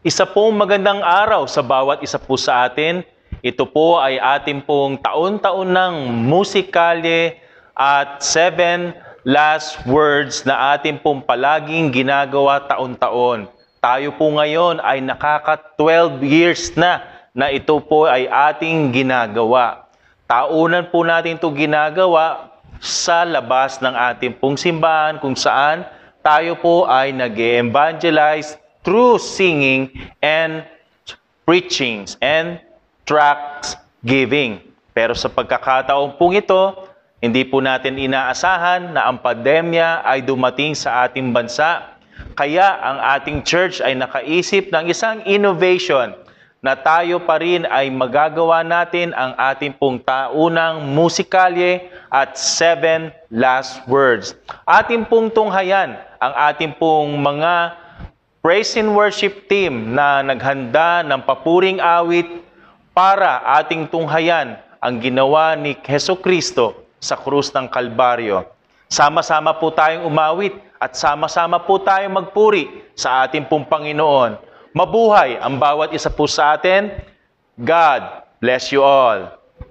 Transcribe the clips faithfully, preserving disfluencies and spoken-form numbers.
Isa pong magandang araw sa bawat isa po sa atin. Ito po ay ating pong taon-taon ng musikalye at seven last words na ating pong palaging ginagawa taon-taon. Tayo po ngayon ay nakaka-twelve years na na ito po ay ating ginagawa. Taunan po natin ito ginagawa sa labas ng ating pong simbahan kung saan tayo po ay nag-evangelize through singing and preachings and tracts giving. Pero sa pagkakataon pong ito, hindi po natin inaasahan na ang pandemya ay dumating sa ating bansa. Kaya ang ating church ay nakaisip ng isang innovation na tayo pa rin ay magagawa natin ang ating pong taunang musikalye at seven last words. Ating pong tunghayan ang ating pong mga praise and worship team na naghanda ng papuring awit para ating tunghayan ang ginawa ni Hesukristo sa krus ng Kalbaryo. Sama-sama po tayong umawit at sama-sama po tayong magpuri sa ating pong Panginoon. Mabuhay ang bawat isa po sa atin. God bless you all.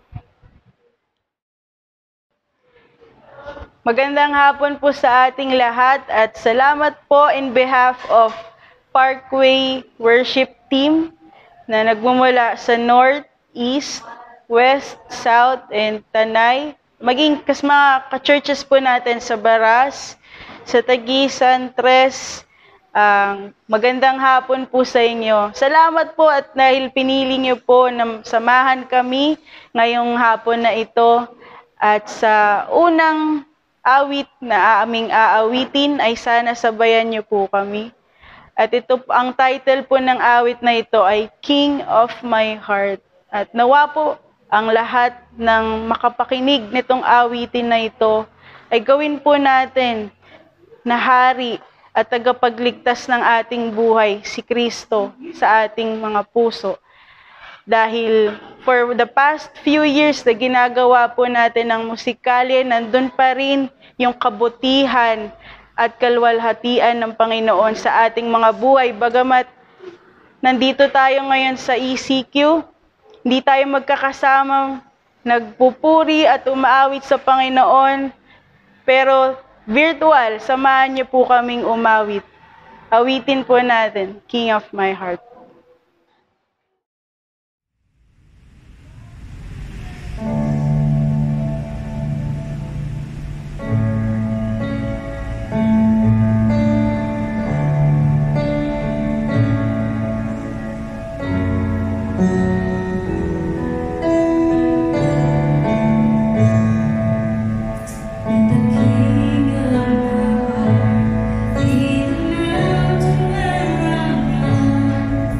Magandang hapon po sa ating lahat at salamat po in behalf of Parkway Worship Team na nagmumula sa North, East, West, South, and Tanay. Maging kas mga ka-churches po natin sa Baras, sa Tagisan, Tres. Uh, magandang hapon po sa inyo. Salamat po at dahil pinili niyo po na samahan kami ngayong hapon na ito. At sa unang awit na aming aawitin ay sana sabayan niyo po kami. At ito, ang title po ng awit na ito ay King of My Heart. At nawa po ang lahat ng makapakinig nitong awitin na ito ay gawin po natin na hari at tagapagligtas ng ating buhay, si Kristo, sa ating mga puso. Dahil for the past few years na ginagawa po natin ang musikalye, nandun pa rin yung kabutihan at kalwalhatian ng Panginoon sa ating mga buhay. Bagamat nandito tayo ngayon sa E C Q, hindi tayo magkakasama, nagpupuri at umaawit sa Panginoon, pero virtual, samahan niyo po kaming umawit. Awitin po natin, King of My Heart. King of my heart, lead me round to where I'm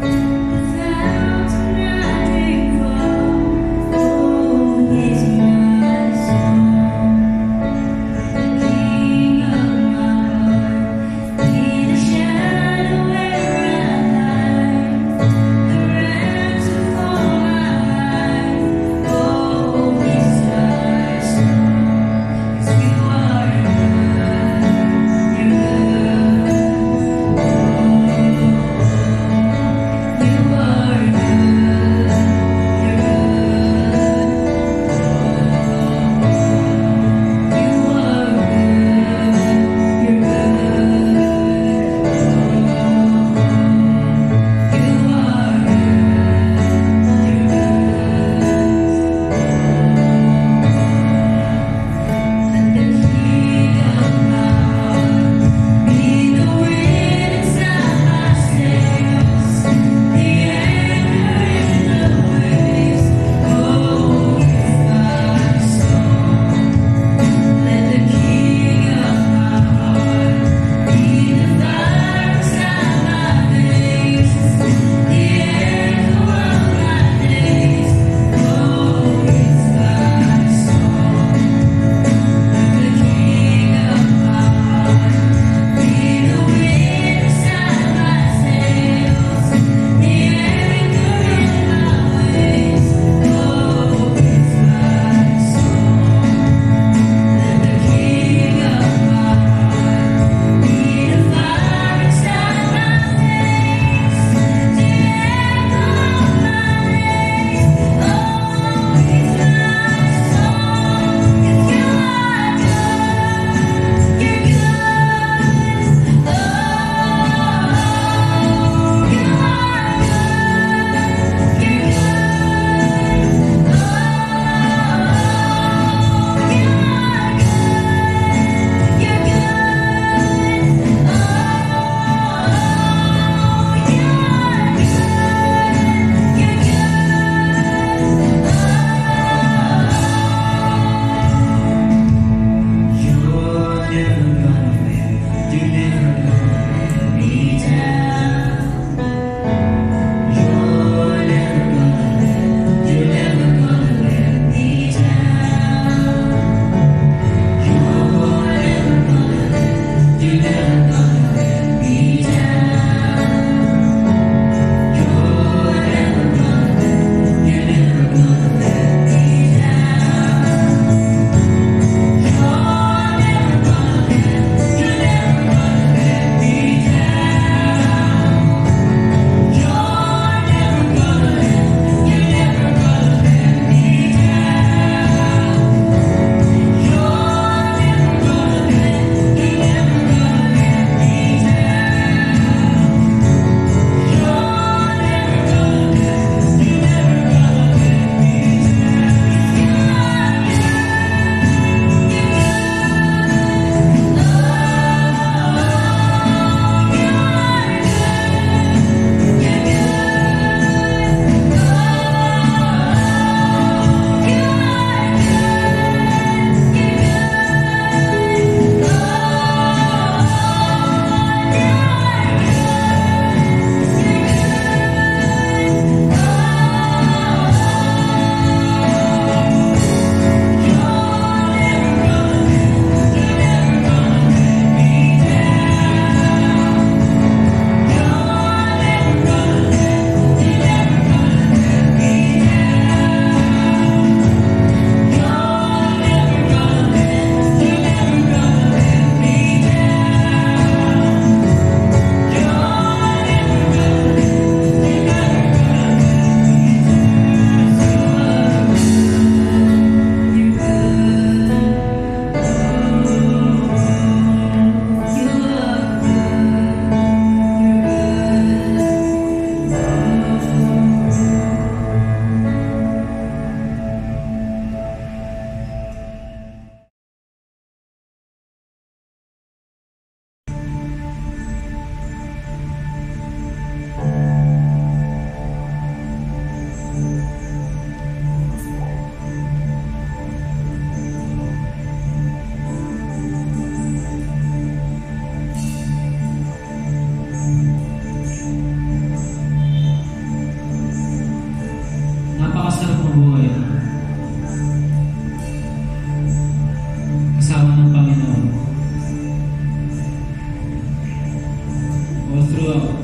all throughout.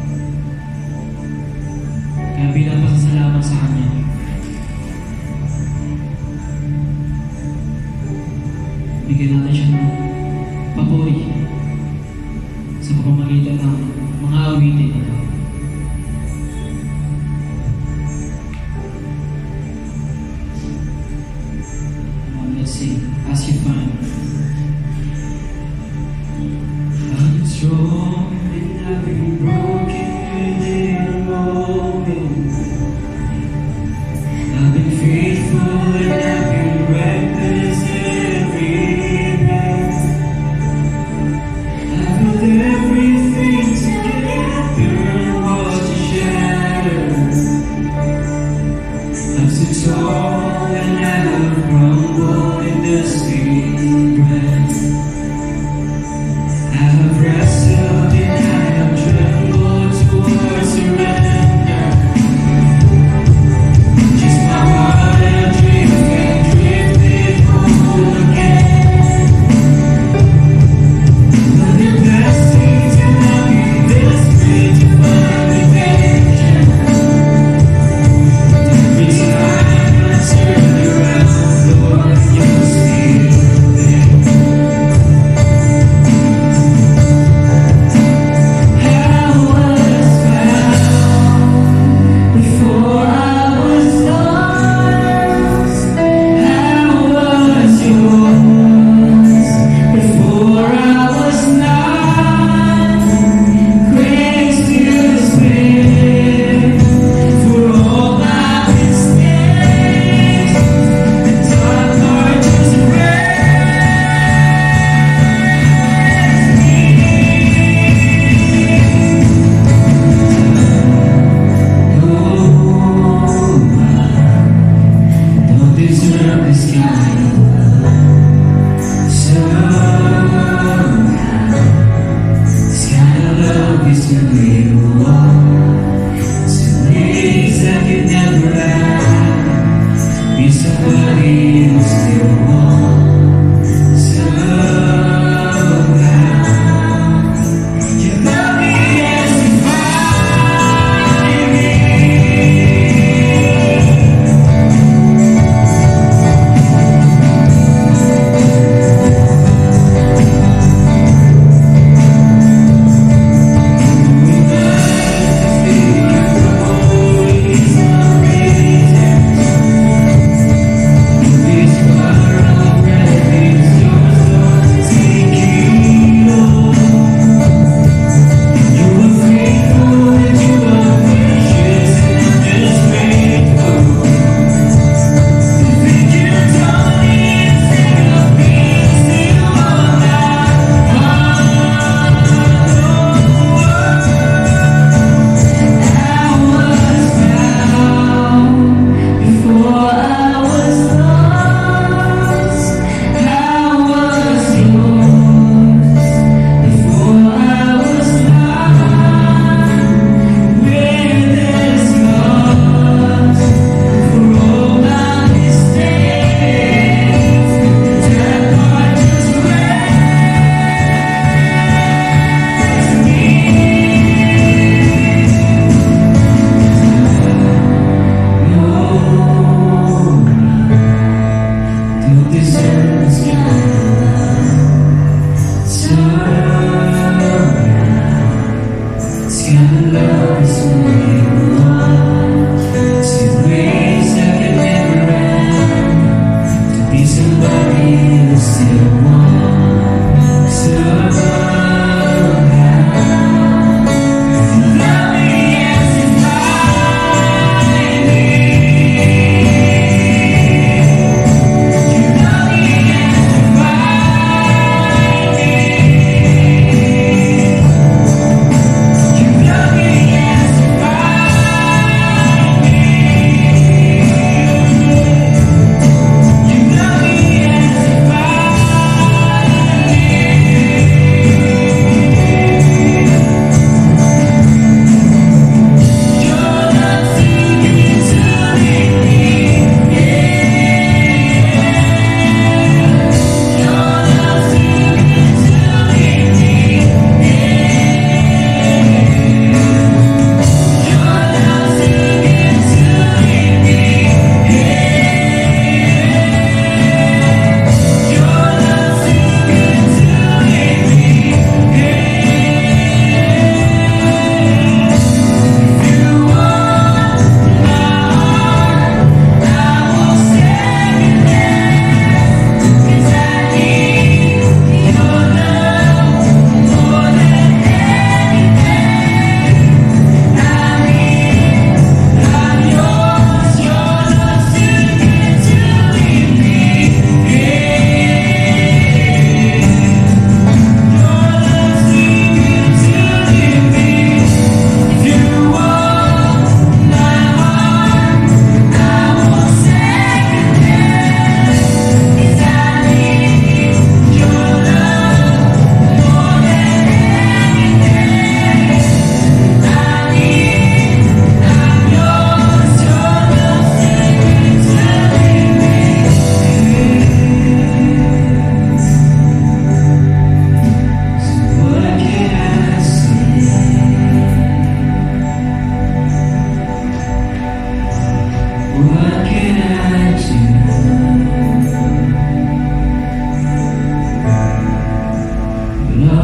Kaya bilang pasasalamat sa Kanya, bigyan natin siya ng papuri sa pamamagitan ng mga awitin ito. Now let's sing as you find. I'm strong and I've been broken in a moment. I've been faithful and I've been reckless every day. I've held everything together and watched it shatter. I'm so tall and I have crumbled in the sweet breath. I have wrestled and I have trembled towards surrender. Just my heart adrift and drifted home again. But the blessings and I'll be desperate to find redemption. Every time I turn around, Lord, you're still there. How was found before I was lost? How was yours before I was not? Grace to spare for all my mistakes. The dark heart just don't deserve this kind of love. Somehow, this kind of love is too little. Some things I could never have. Be somebody who still wants. Somehow, you love me as you find me. We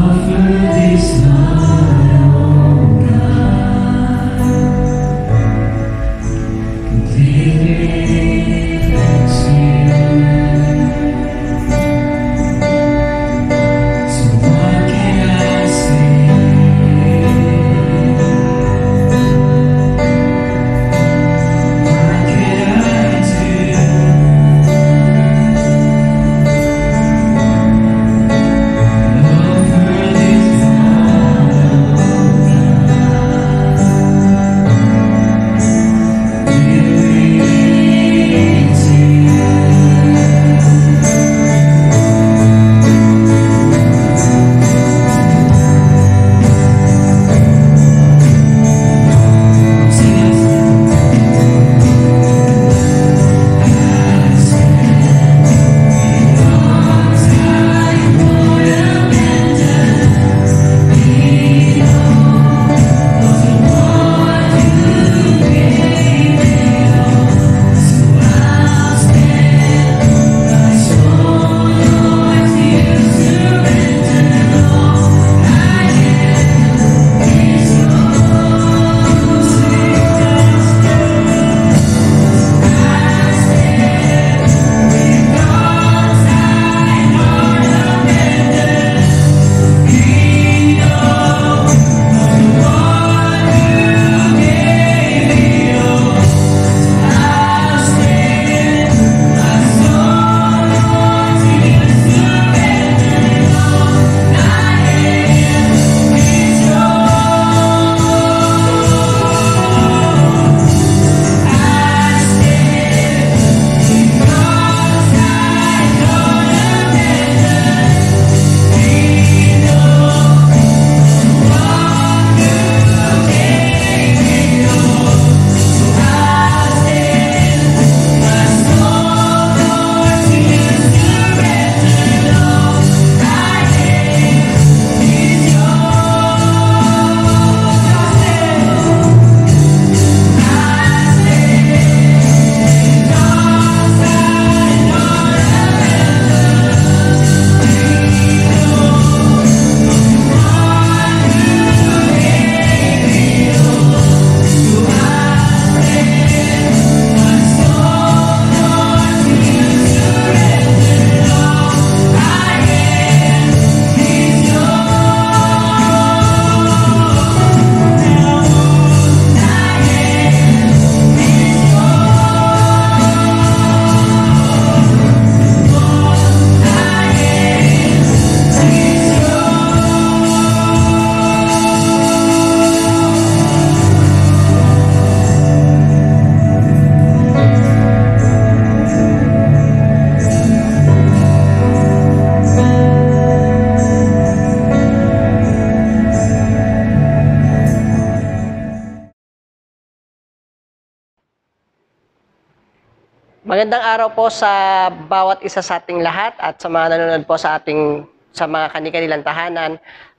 Magandang araw po sa bawat isa sa ating lahat at sa mga nanonood po sa ating sa mga kani-kanilang tahanan.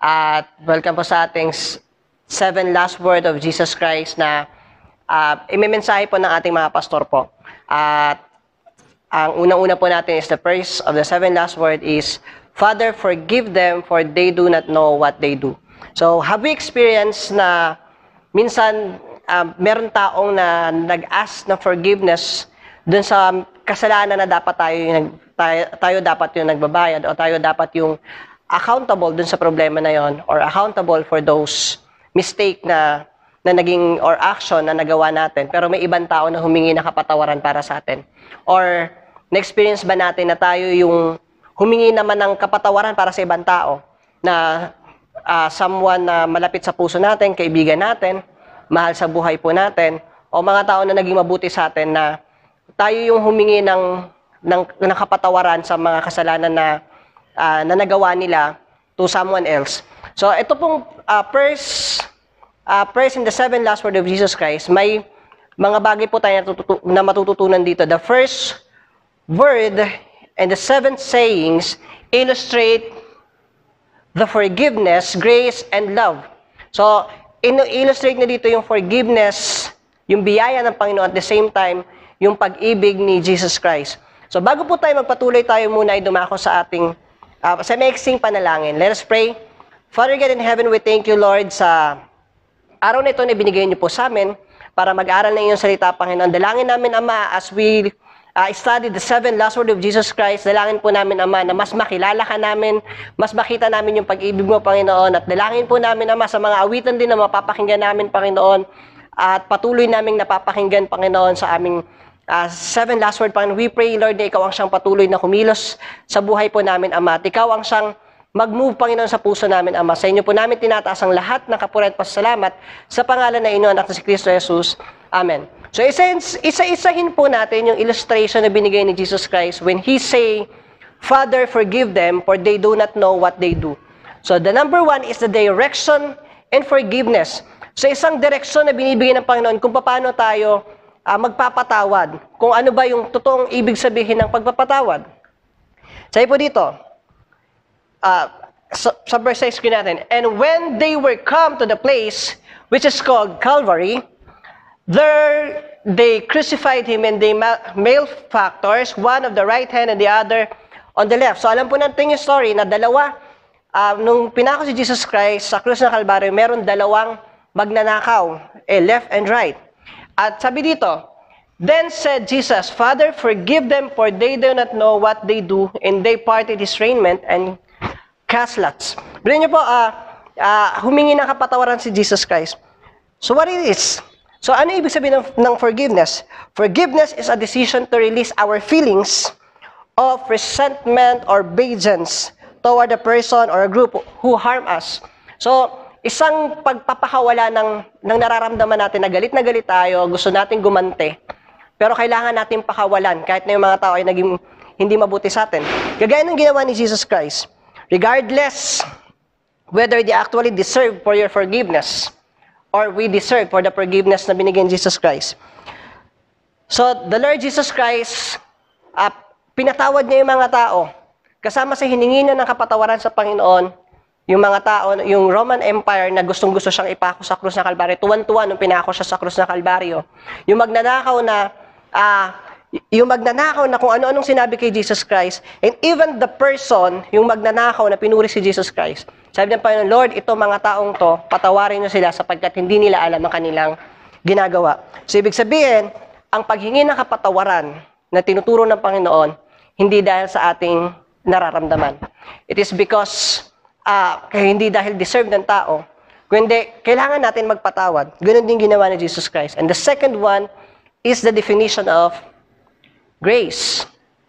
At welcome po sa ating seven last word of Jesus Christ na uh, imimensahe po ng ating mga pastor po. At ang unang-una po natin is the first of the seven last word is, Father, forgive them for they do not know what they do. So, have we experienced na minsan uh, meron taong na nag-ask na forgiveness dun sa kasalanan na dapat tayo, yung, tayo, tayo dapat yung nagbabayad o tayo dapat yung accountable dun sa problema na yon or accountable for those mistake na, na naging or action na nagawa natin pero may ibang tao na humingi ng kapatawaran para sa atin. Or na-experience ba natin na tayo yung humingi naman ng kapatawaran para sa ibang tao na uh, someone na malapit sa puso natin, kaibigan natin, mahal sa buhay po natin o mga tao na naging mabuti sa atin na tayo yung humingi ng, ng, ng kapatawaran sa mga kasalanan na, uh, na nagawa nila to someone else. So, ito pong uh, first, uh, first in the seven last word of Jesus Christ, may mga bagay po tayo natututu- na matututunan dito. The first word and the seven sayings illustrate the forgiveness, grace, and love. So, in-illustrate na dito yung forgiveness, yung biyaya ng Panginoon at the same time, yung pag-ibig ni Jesus Christ. So bago po tayo magpatuloy, tayo muna ay dumako sa ating uh, sa maiksing panalangin. Let us pray. Father God in heaven, we thank you, Lord, sa araw na ito na binigay niyo po sa amin para mag-aral ng iyong salita, Panginoon. Dalangin namin, Ama, as we uh, study the seven last word of Jesus Christ, dalangin po namin, Ama, na mas makilala ka namin, mas makita namin yung pag-ibig mo, Panginoon. At dalangin po namin, Ama, sa mga awitan din na mapapakinggan namin, Panginoon. At patuloy naming napapakinggan, Panginoon, sa aming uh, seven last word, Panginoon. We pray, Lord, na ikaw ang siyang patuloy na kumilos sa buhay po namin, Ama. At ikaw ang siyang mag-move, Panginoon, sa puso namin, Ama. Sa inyo po namin tinataas ang lahat ng kapurihan at pasasalamat sa pangalan na inyo, anak na si Kristo Jesus. Amen. So, isa- isa-isahin po natin yung illustration na binigay ni Jesus Christ when He say, Father, forgive them, for they do not know what they do. So, the number one is the direction and forgiveness. So, isang direksyon na binibigay ng Panginoon kung paano tayo uh, magpapatawad. Kung ano ba yung totoong ibig sabihin ng pagpapatawad. Sabi po dito, uh, sa, sa verse six natin, and when they were come to the place which is called Calvary, there they crucified him and they malefactors, one of the right hand and the other on the left. So alam po natin yung story na dalawa, uh, nung pinako si Jesus Christ sa krus ng Kalbaryo, meron dalawang magnanakaw, eh, left and right. At sabi dito, then said Jesus, Father, forgive them, for they do not know what they do. And they parted his raiment and cast lots. Bilhin niyo po, uh, uh, humingi ng kapatawaran si Jesus Christ. So what it is? So ano ibig sabihin ng, ng forgiveness? Forgiveness is a decision to release our feelings of resentment or vengeance toward a person or a group who harm us. So, isang pagpapakawala ng, ng nararamdaman natin na galit na galit tayo, gusto natin gumante, pero kailangan natin pakawalan kahit na yung mga tao ay naging hindi mabuti sa atin. Kagaya ng ginawa ni Jesus Christ, regardless whether they actually deserve for your forgiveness or we deserve for the forgiveness na binigyan ni Jesus Christ. So, the Lord Jesus Christ, uh, pinatawad niya yung mga tao. Kasama sa hiningi niya ng kapatawaran sa Panginoon, yung mga tao, yung Roman Empire na gustong-gusto siyang ipako sa krus ng Kalbaryo, tuwan-tuwa nung pinako siya sa krus ng Kalbaryo. Yung magnanakaw na, ah, uh, yung magnanakaw na kung ano-anong sinabi kay Jesus Christ, and even the person, yung magnanakaw na pinuri si Jesus Christ, sabi ng Panginoon, Lord, ito mga taong to, patawarin niyo sila sapagkat hindi nila alam ang kanilang ginagawa. So, ibig sabihin, ang paghingi ng kapatawaran na tinuturo ng Panginoon, hindi dahil sa ating nararamdaman. It is because Uh, kaya hindi dahil deserve ng tao, kundi kailangan natin magpatawad. Ganun din ginawa ni Jesus Christ. And the second one is the definition of grace.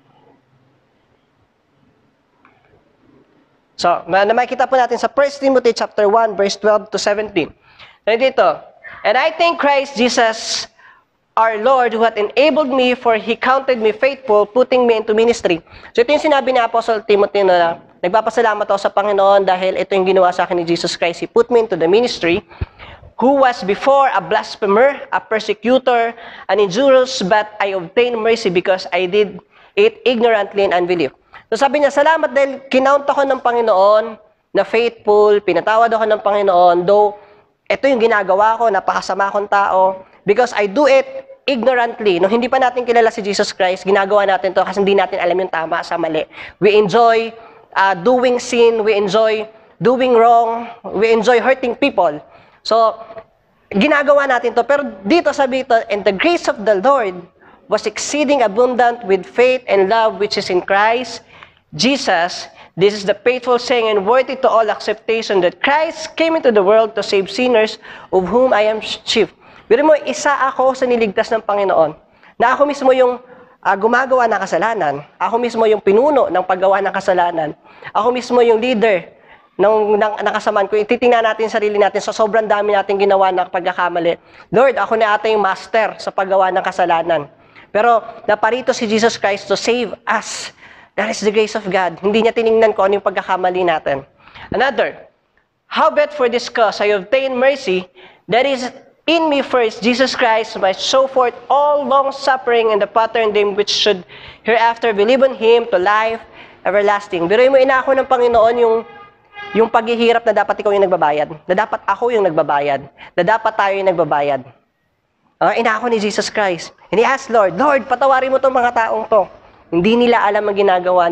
So, na makita po natin sa First Timothy chapter one, verse twelve to seventeen. Dito, and I thank Christ Jesus, our Lord, who hath enabled me, for He counted me faithful, putting me into ministry. So, ito yung sinabi ni Apostle Timothy na, nagpapasalamat ako sa Panginoon dahil ito yung ginawa sa akin ni Jesus Christ. He put me into the ministry, who was before a blasphemer, a persecutor, an injurious, but I obtained mercy because I did it ignorantly and unbelief. So sabi niya, salamat dahil kinount ako ng Panginoon na faithful, pinatawad ako ng Panginoon, though ito yung ginagawa ko, napakasama akong tao, because I do it ignorantly. Nung hindi pa natin kilala si Jesus Christ, ginagawa natin to kasi hindi natin alam yung tama sa mali. We enjoy Uh, doing sin, we enjoy doing wrong, we enjoy hurting people. So, ginagawa natin to. Pero dito sabi ito, and the grace of the Lord was exceeding abundant with faith and love which is in Christ Jesus. This is the faithful saying and worthy to all acceptation that Christ came into the world to save sinners, of whom I am chief. Pero mo, isa ako sa niligtas ng Panginoon, na ako mismo yung Uh, gumagawa ng kasalanan. Ako mismo yung pinuno ng paggawa ng kasalanan. Ako mismo yung leader ng, ng, ng kasamaan. Kung ititingnan natin sarili natin, sa so sobrang dami natin ginawa ng pagkakamali. Lord, ako na ata yung master sa paggawa ng kasalanan. Pero naparito si Jesus Christ to save us. That is the grace of God. Hindi niya tiningnan ko ano yung pagkakamali natin. Another, howbeit for this cause I obtain mercy, that is in me first, Jesus Christ might show forth all long-suffering and the pattern them which should hereafter believe on Him to life everlasting. Pero mo inako ng Panginoon yung, yung paghihirap na dapat ikaw yung nagbabayad, na dapat ako yung nagbabayad, na dapat tayo yung nagbabayad. Uh, inako ni Jesus Christ. And He asked, Lord, Lord, patawarin mo itong mga taong to. Hindi nila alam ang ginagawa nila.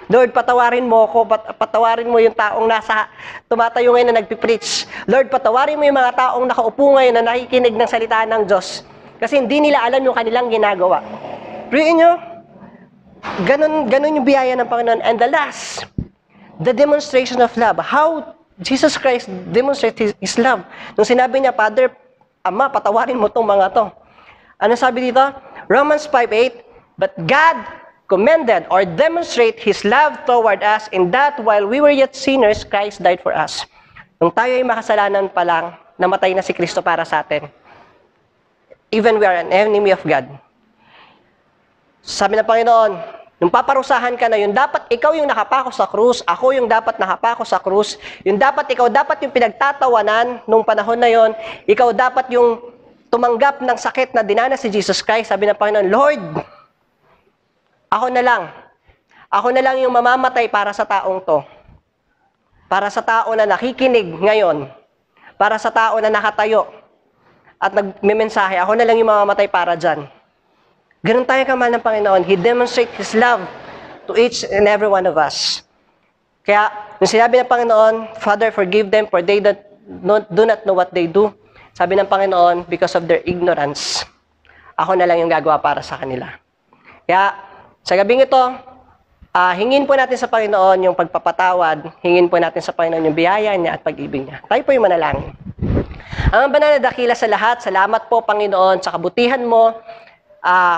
Lord, patawarin mo ako, pat- patawarin mo yung taong nasa tumatayo ngayon na nagpipreach. Lord, patawarin mo yung mga taong nakaupo ngayon na nakikinig ng salita ng Diyos. Kasi hindi nila alam yung kanilang ginagawa. Pray nyo, ganun, ganun yung biyaya ng Panginoon. And the last, the demonstration of love. How Jesus Christ demonstrates His, His love. Nung sinabi niya, Father, Ama, patawarin mo tong mga to. Ano sabi dito? Romans five eight, but God commended or demonstrate His love toward us in that while we were yet sinners, Christ died for us. Nung tayo ay makasalanan pa lang, namatay na si Kristo para sa atin. Even we are an enemy of God. Sabi ng Panginoon, nung paparusahan ka na, yung dapat ikaw yung nakapako sa krus, ako yung dapat nakapako sa krus, yung dapat ikaw dapat yung pinagtatawanan nung panahon na yon, ikaw dapat yung tumanggap ng sakit na dinanas si Jesus Christ. Sabi ng Panginoon, Lord, ako na lang. Ako na lang yung mamamatay para sa taong to. Para sa tao na nakikinig ngayon. Para sa tao na nakatayo at nagme-mensahe, ako na lang yung mamamatay para dyan. Ganun tayo kamahal ng Panginoon. He demonstrates His love to each and every one of us. Kaya, nung sinabi ng Panginoon, Father, forgive them for they that do not know what they do. Sabi ng Panginoon, because of their ignorance, ako na lang yung gagawa para sa kanila. Kaya, sa gabing ito, uh, hingin po natin sa Panginoon yung pagpapatawad, hingin po natin sa Panginoon yung biyaya niya at pag-ibig niya. Tayo po yung manalangin. Ang banal na dakila sa lahat, salamat po, Panginoon, sa kabutihan mo, uh,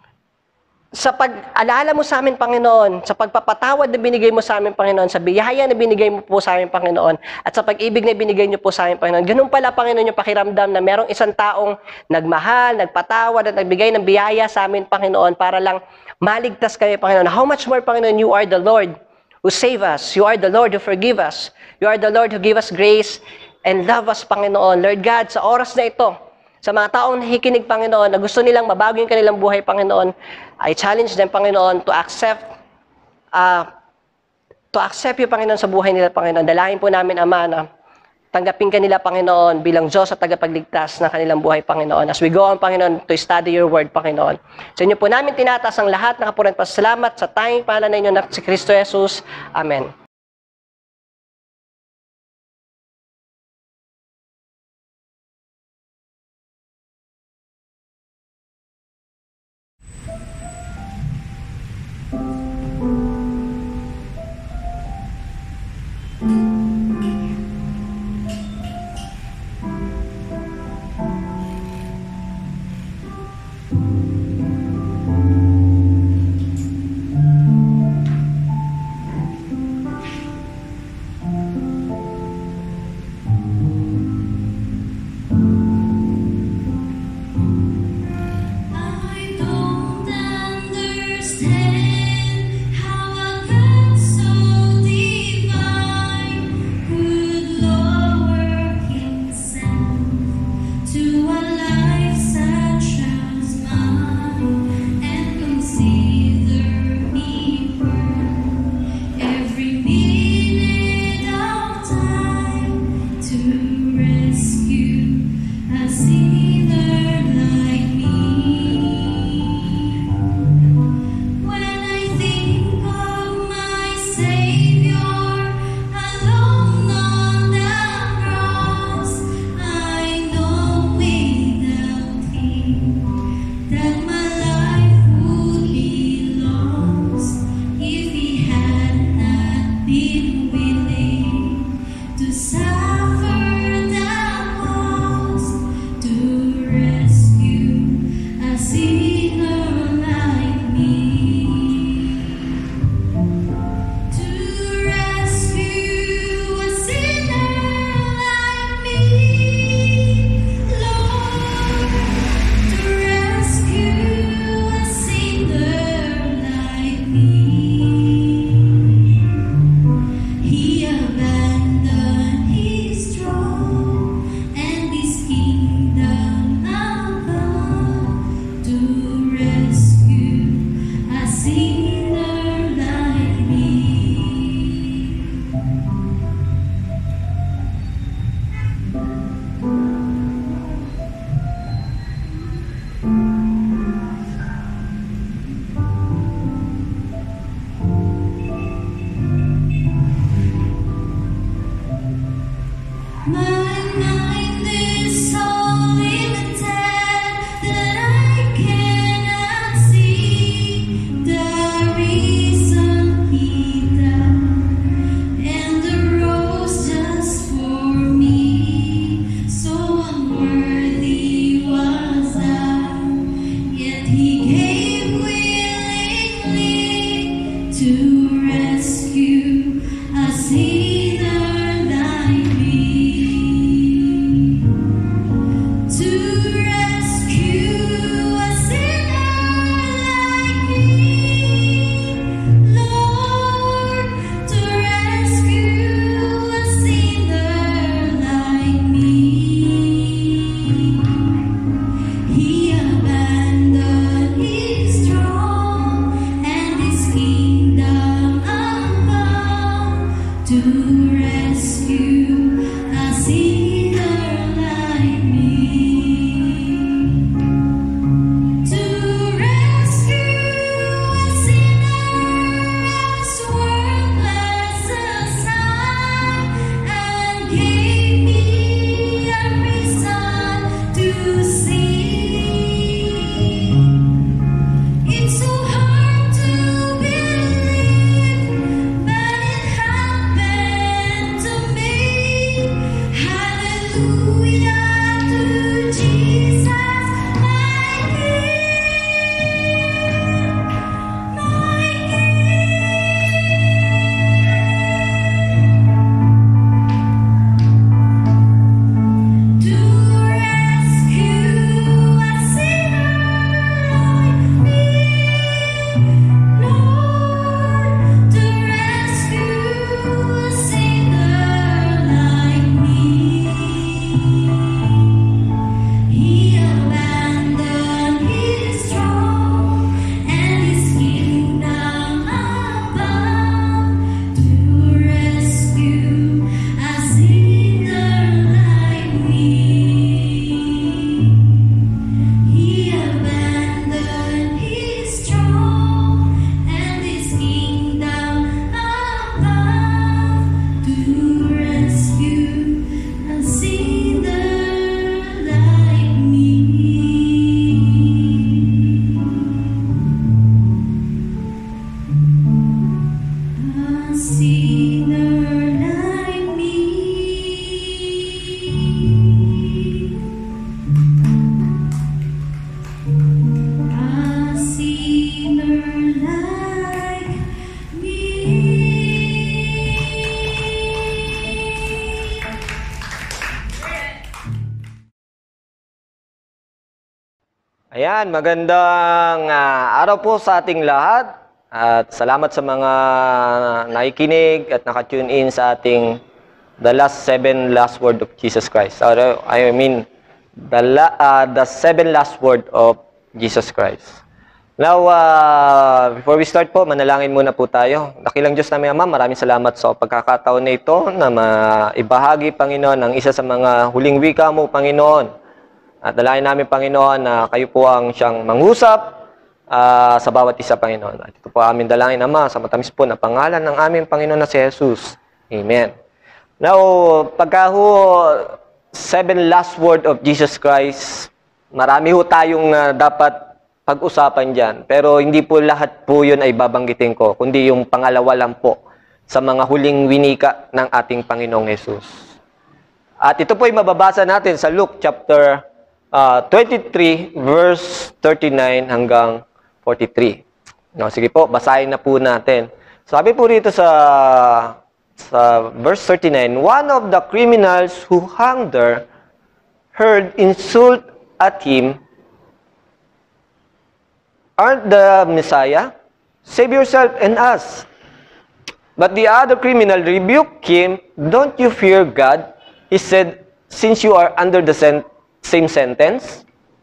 sa pag-alala mo sa amin, Panginoon, sa pagpapatawad na binigay mo sa amin, Panginoon, sa biyaya na binigay mo po sa amin, Panginoon, at sa pag-ibig na binigay niyo po sa amin, Panginoon. Ganun pala, Panginoon, yung pakiramdam na merong isang taong nagmahal, nagpatawad, at nagbigay ng biyaya sa amin, Panginoon, para lang maligtas kami, Panginoon. How much more, Panginoon, you are the Lord who save us. You are the Lord who forgive us. You are the Lord who give us grace and love us, Panginoon. Lord God, sa oras na ito, sa mga taong nakikinig, Panginoon, na gusto nilang mabago yung kanilang buhay, Panginoon, I challenge them, Panginoon, to accept, uh, to accept yung, Panginoon, sa buhay nila, Panginoon. Dalahin po namin, Ama, na tanggapin ka nila, Panginoon, bilang Diyos at tagapagligtas ng kanilang buhay, Panginoon. As we go on, Panginoon, to study your word, Panginoon. Sa inyo po namin tinataas ang lahat ng kapuran. Pasalamat sa tanging pangalan na inyo na si Kristo Jesus. Amen. Ayan, magandang ah, araw po sa ating lahat at salamat sa mga nakikinig at nakatune in sa ating The Last Seven Last Word of Jesus Christ. Or, I mean, the, la, uh, the Seven Last Word of Jesus Christ. Now, uh, before we start po, manalangin muna po tayo. Dakilang Diyos namin Ama, maraming salamat sa pagkakataon na ito na maibahagi, Panginoon, ang isa sa mga huling wika mo, Panginoon. At dalangin namin, Panginoon, na kayo po ang siyang mangusap uh, sa bawat isa, Panginoon. At ito po aming dalangin, Ama, sa matamis po na pangalan ng aming Panginoon na si Jesus. Amen. Now, pagka ho, seven last word of Jesus Christ, marami ho tayong uh, dapat pag-usapan dyan. Pero hindi po lahat po yun ay babanggitin ko, kundi yung pangalawa lang po sa mga huling winika ng ating Panginoong Jesus. At ito po ay mababasa natin sa Luke chapter Uh, twenty-three, verse thirty-nine hanggang forty-three. No, sige po, basahin na po natin. Sabi po rito sa, sa verse thirty-nine, one of the criminals who hung there heard insult at him, "Aren't the Messiah? Save yourself and us." But the other criminal rebuked him, "Don't you fear God?" He said, "Since you are under the sentence, same sentence.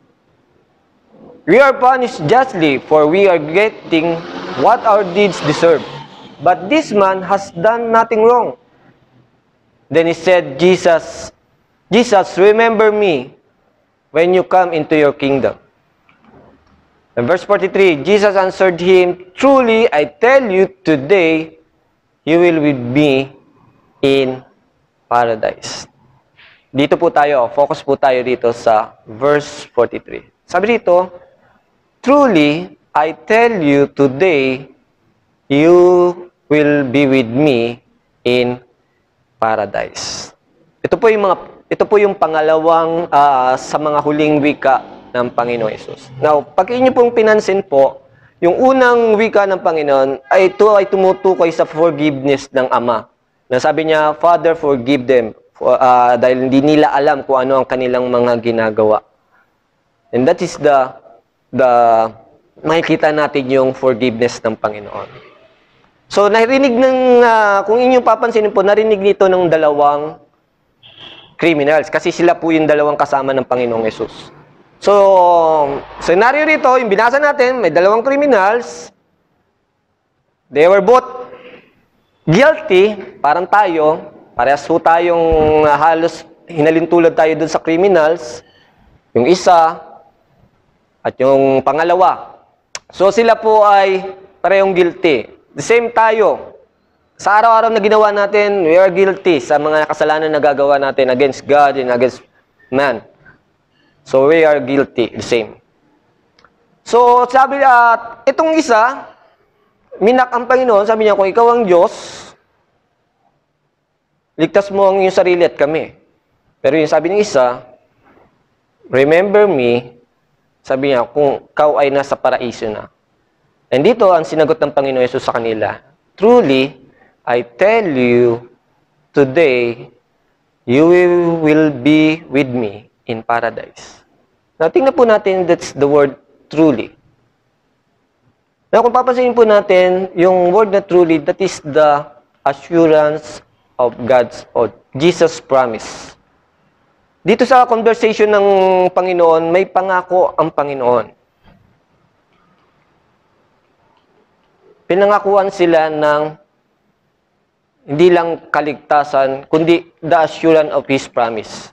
We are punished justly, for we are getting what our deeds deserve. But this man has done nothing wrong." Then he said, Jesus, Jesus, remember me when you come into your kingdom. In verse forty-three, Jesus answered him, "Truly, I tell you, today you will with me in paradise." dito po tayo, focus po tayo dito sa verse forty-three. Sabi dito, truly, I tell you today, you will be with me in paradise. Ito po yung mga ito po yung pangalawang uh, sa mga huling wika ng Panginoong Hesus. Now, pag inyo pong pinansin po, yung unang wika ng Panginoon ay ito ay tumutukoy sa forgiveness ng Ama. Na sabi niya, Father, forgive them for, uh, dahil hindi nila alam kung ano ang kanilang mga ginagawa. And that is the the makikita natin yung forgiveness ng Panginoon. So, narinig ng, uh, kung inyong papansinin po, narinig nito ng dalawang criminals. Kasi sila po yung dalawang kasama ng Panginoong Hesus. So, scenario rito, yung binasa natin, may dalawang criminals. They were both guilty, parang tayo. Parehas po tayong uh, halos hinalintulad tayo dun sa criminals. Yung isa, at yung pangalawa. So, sila po ay parehong guilty. The same tayo. Sa araw-araw na ginawa natin, we are guilty sa mga kasalanan na gagawa natin against God and against man. So, we are guilty. The same. So, sabi at uh, itong isa, minak ang Panginoon, sabi niya, kung ikaw ang Diyos, ligtas mo ang iyong sarili at kami. Pero yung sabi ng isa, remember me, sabi niya, kung ikaw ay nasa paraiso na. And dito, ang sinagot ng Panginoon Yesus sa kanila, truly, I tell you, today, you will be with me in paradise. Now, tingnan po natin, that's the word truly. Now, kung papansinin po natin, yung word na truly, that is the assurance of God's, or Jesus' promise. Dito sa conversation ng Panginoon, may pangako ang Panginoon. Pinangakuan sila ng hindi lang kaligtasan, kundi the assurance of His promise.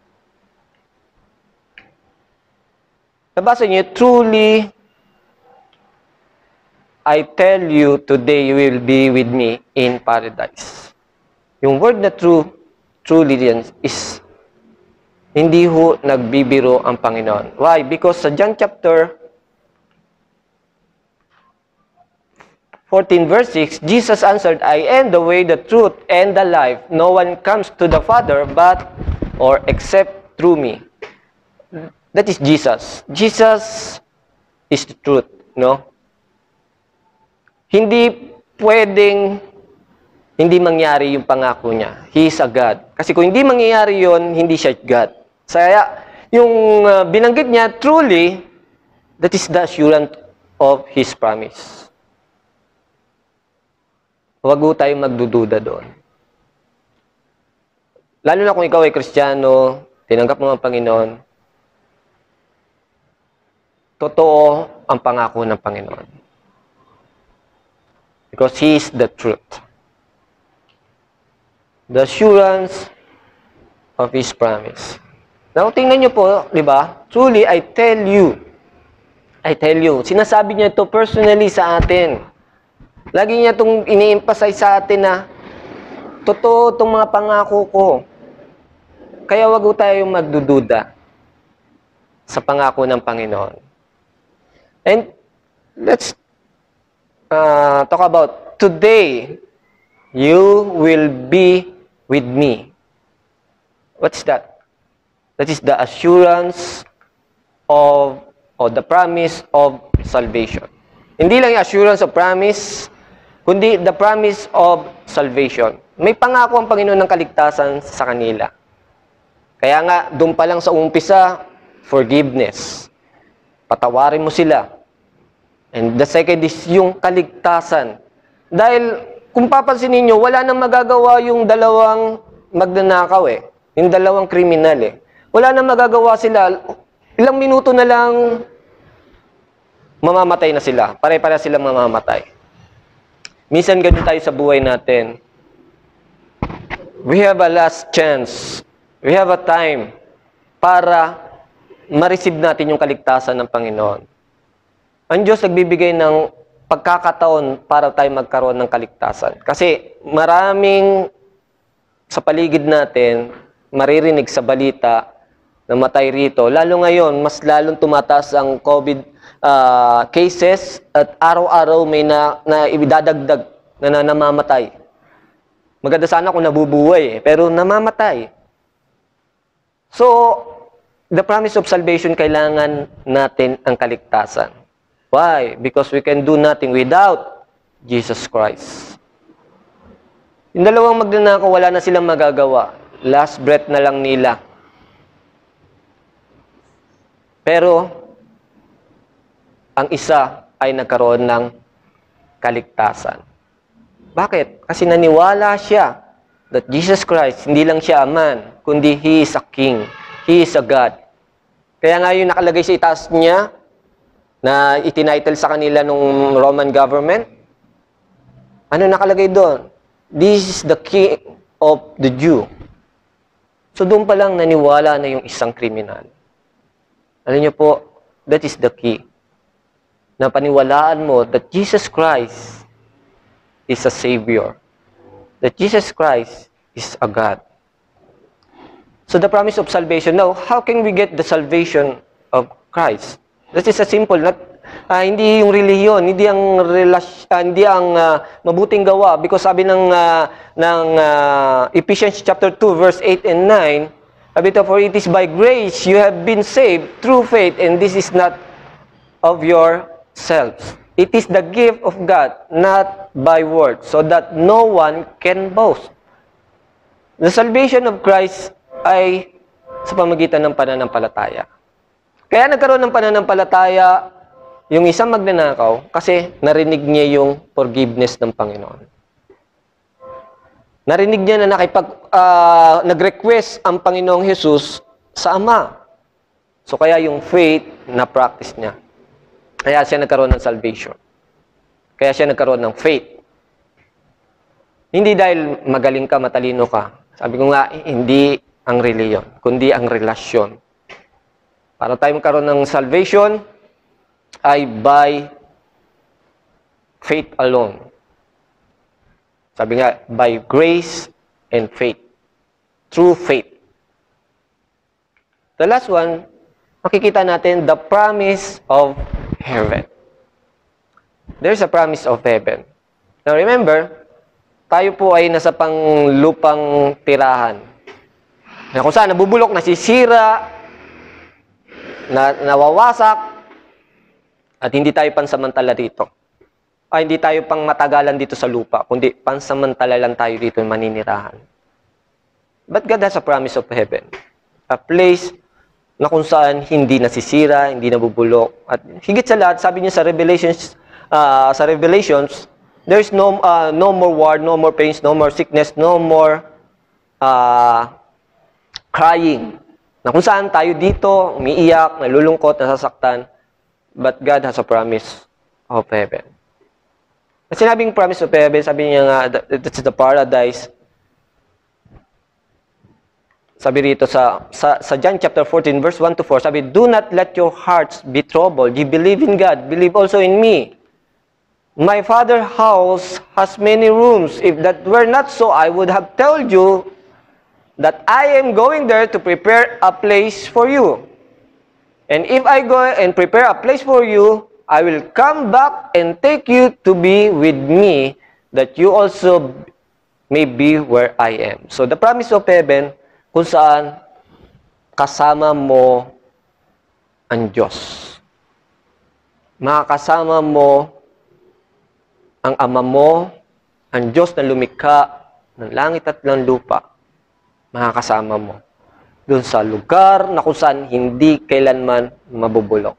Nabasa niyo, truly, I tell you, today you will be with me in paradise. Yung word na true, truly yan, is hindi ho nagbibiro ang Panginoon. Why? Because sa John chapter fourteen verse six, Jesus answered, I am the way, the truth, and the life. No one comes to the Father but or except through me. That is Jesus. Jesus is the truth, no? Hindi pwedeng hindi mangyari yung pangako niya. He is a God. Kasi kung hindi mangyayari yon, hindi siya God. Kaya yung uh, binanggit niya, truly, that is the assurance of His promise. Huwag ho tayong magdududa doon. Lalo na kung ikaw ay Kristiyano, tinanggap mo ang Panginoon, totoo ang pangako ng Panginoon. Because He is the truth. The assurance of His promise. Now, tingnan niyo po, di ba? Truly, I tell you. I tell you. Sinasabi niya ito personally sa atin. Lagi niya itong ini-emphasize sa atin na totoo itong mga pangako ko. Kaya wag ho tayong magdududa sa pangako ng Panginoon. And let's uh, talk about today, you will be with me. What's that? That is the assurance of, or the promise of salvation. Hindi lang yung assurance of promise, kundi the promise of salvation. May pangako ang Panginoon ng kaligtasan sa kanila. Kaya nga, doon pa lang sa umpisa, forgiveness. Patawarin mo sila. And the second is yung kaligtasan. Dahil, kung papansin ninyo, wala nang magagawa yung dalawang magnanakaw eh. Yung dalawang kriminal eh. Wala nang magagawa sila. Ilang minuto na lang, mamamatay na sila. Pare-pare silang mamamatay. Minsan ganun tayo sa buhay natin. We have a last chance. We have a time para ma-receive natin yung kaligtasan ng Panginoon. Ang Diyos nagbibigay ng pagkakataon para tayo magkaroon ng kaligtasan. Kasi maraming sa paligid natin maririnig sa balita na matay rito. Lalo ngayon, mas lalong tumataas ang COVID uh, cases at araw-araw may na, na idadagdag na, na namamatay. Maganda sana kung nabubuhay eh, pero namamatay. So, the promise of salvation, kailangan natin ang kaligtasan. Why? Because we can do nothing without Jesus Christ. Yung dalawang magnanakaw, wala na silang magagawa. Last breath na lang nila. Pero, ang isa ay nagkaroon ng kaligtasan. Bakit? Kasi naniwala siya that Jesus Christ, hindi lang siya a man, kundi He is a King. He is a God. Kaya nga yung nakalagay sa itaas niya, na itinitle sa kanila ng Roman government, ano nakalagay doon? This is the King of the Jew. So doon pa lang naniwala na yung isang kriminal. Alam niyo po, that is the key. Na paniwalaan mo that Jesus Christ is a Savior. That Jesus Christ is a God. So the promise of salvation. Now, how can we get the salvation of Christ? That is a simple, not, uh, hindi yung relihiyon, hindi ang relasyon, uh, hindi ang uh, mabuting gawa. Because sabi ng, uh, ng uh, Ephesians chapter two, verse eight and nine, sabi ito, for it is by grace you have been saved through faith, and this is not of yourselves. It is the gift of God, not by works, so that no one can boast. The salvation of Christ ay sa pamagitan ng pananampalataya. Kaya nagkaroon ng pananampalataya yung isang magnanakaw kasi narinig niya yung forgiveness ng Panginoon. Narinig niya na nakipag, uh, nag-request ang Panginoong Jesus sa Ama. So kaya yung faith na practice niya. Kaya siya nagkaroon ng salvation. Kaya siya nagkaroon ng faith. Hindi dahil magaling ka, matalino ka. Sabi ko nga, hindi ang reliyon, kundi ang relasyon. Para tayo magkaroon ng salvation ay by faith alone. Sabi nga, by grace and faith. Through faith. The last one, makikita natin the promise of heaven. There's a promise of heaven. Now remember, tayo po ay nasa panglupang tirahan. Na kung saan nabubulok, nasisira, na nawawasak, at hindi tayo pansamantala dito. Ay, hindi tayo pang matagalan dito sa lupa, kundi pansamantala lang tayo dito maninirahan. But God has a promise of heaven. A place na kung saan hindi nasisira, hindi nabubulok. At higit sa lahat, sabi niya sa Revelations, uh, sa Revelations, there's no, uh, no more war, no more pains, no more sickness, no more uh, crying. Na kung saan tayo dito, umiiyak, nalulungkot, nasasaktan, but God has a promise of heaven. At sinabing promise of heaven, sabi niya nga, that's the paradise. Sabi rito sa, sa, sa John chapter fourteen, verse one to four, sabi, do not let your hearts be troubled. You believe in God, believe also in me. My Father's house has many rooms. If that were not so, I would have told you that I am going there to prepare a place for you. And if I go and prepare a place for you, I will come back and take you to be with me, that you also may be where I am. So the promise of heaven, kung saan kasama mo ang Diyos. Makakasama mo ang Ama mo, ang Diyos na lumikha ng langit at ng lupa. Makakasama mo doon sa lugar na kung saan hindi kailanman mabubulok.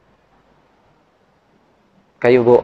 Kayo po.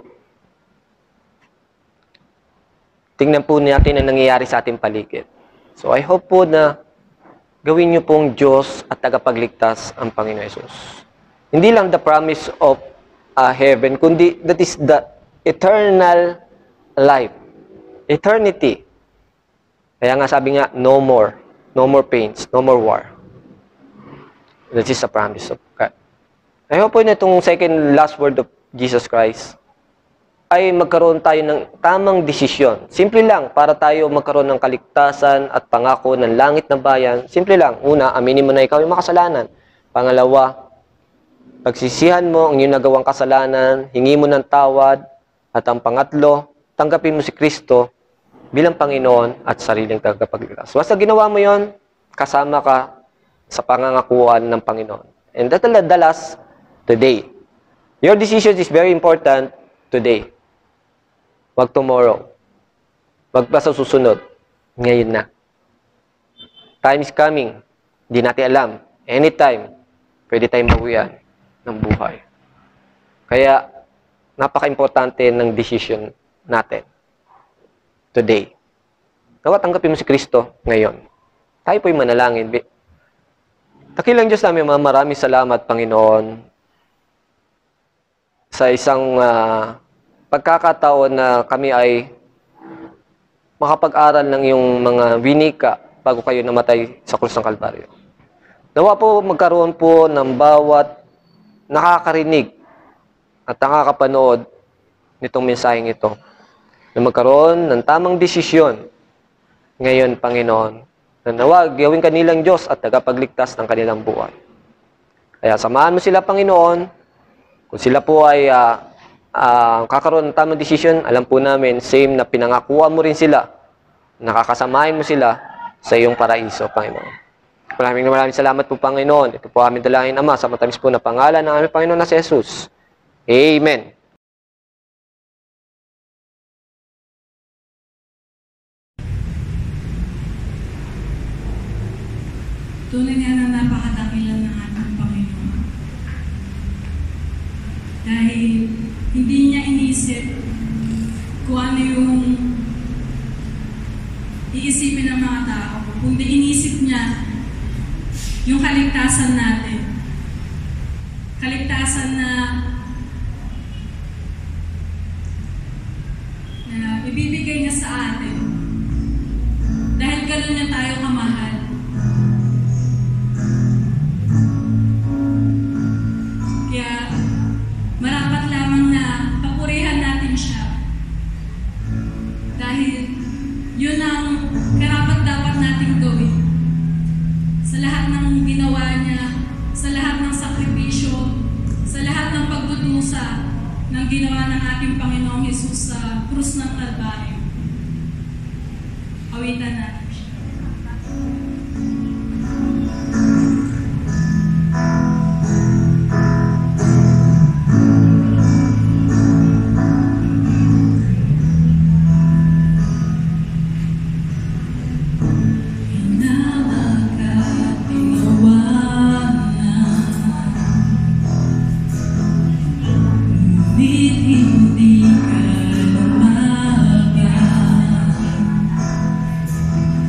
Tingnan po natin ang nangyayari sa ating paligid. So I hope po na gawin niyo pong Diyos at tagapagligtas ang Panginoon Yesus. Hindi lang the promise of uh, heaven, kundi that is the eternal life. Eternity. Kaya nga sabi nga, no more. No more pains, no more war. That is a promise of God. I hope po na itong second last word of Jesus Christ ay magkaroon tayo ng tamang desisyon. Simple lang, para tayo magkaroon ng kaligtasan at pangako ng langit na bayan. Simple lang. Una, aminin mo na ikaw yung makasalanan. Pangalawa, pagsisihan mo ang iyong nagawang kasalanan, hingi mo ng tawad. At ang pangatlo, tanggapin mo si Kristo bilang Panginoon at sariling tagapagligtas. Basta ginawa mo yon, kasama ka sa pangangakuan ng Panginoon. And that's the last today. Your decision is very important today. Wag tomorrow. Wag pa sa susunod. Ngayon na. Time is coming. Hindi natin alam. Anytime, pwede tayong bawian ng buhay. Kaya, napaka-importante ng decision natin. Today. Nawa, tanggapin mo si Kristo ngayon. Tayo po'y manalangin. Dakilang Diyos namin, maraming salamat, Panginoon, sa isang uh, pagkakataon na kami ay makapag-aral ng iyong mga winika bago kayo namatay sa krus ng Kalbaryo. Nawa po magkaroon po ng bawat nakakarinig at nakakapanood nitong mensaheng ito, na magkaroon ng tamang desisyon ngayon, Panginoon, na nawa gawin kanilang Diyos at tagapagligtas ng kanilang buhay. Kaya samahan mo sila, Panginoon. Kung sila po ay uh, uh, kakaroon ng tamang desisyon, alam po namin, same na pinangakuha mo rin sila, nakakasamahin mo sila sa iyong paraiso, Panginoon. Maraming maraming salamat po, Panginoon. Ito po aming dalangin, Ama, sa matamis po na pangalan ng aming Panginoon na si Jesus. Amen. Tunay nga na napakadakilan ng ating Panginoon. Dahil hindi niya inisip kung ano yung iisipin ng mga tao. Kundi inisip niya yung kaligtasan natin. Kaligtasan na na ibibigay niya sa atin. Dahil gano'n niya tayo kamahal. Kaya marapat lamang na papurihan natin siya. Dahil yun ang karapat-dapat nating gawin. Sa lahat ng ginawa niya, sa lahat ng sakripisyo, sa lahat ng pagdudusa ng ginawa ng ating Panginoong Hesus sa krus ng Kalbaryo. Awitan natin siya. Hindi ka lumaban.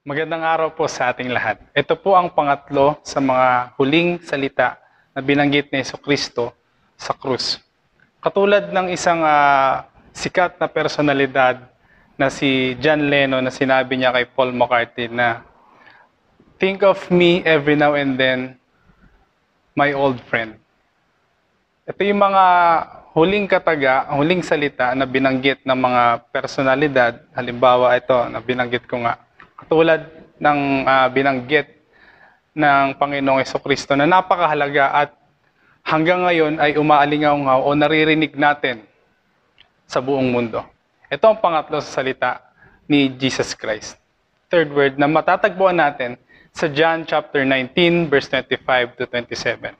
Magandang araw po sa ating lahat. Ito po ang pangatlo sa mga huling salita na binanggit ni Jesucristo sa krus. Katulad ng isang uh, sikat na personalidad na si John Lennon na sinabi niya kay Paul McCartney na, "Think of me every now and then, my old friend." Ito yung mga huling kataga, huling salita na binanggit ng mga personalidad. Halimbawa ito na binanggit ko nga. Katulad ng uh, binanggit ng Panginoong Jesucristo na napakahalaga at hanggang ngayon ay umaalingaw-ngaw o naririnig natin sa buong mundo. Ito ang pangatlo sa salita ni Jesus Christ. Third word na matatagpuan natin sa John chapter nineteen verse twenty-five to twenty-seven.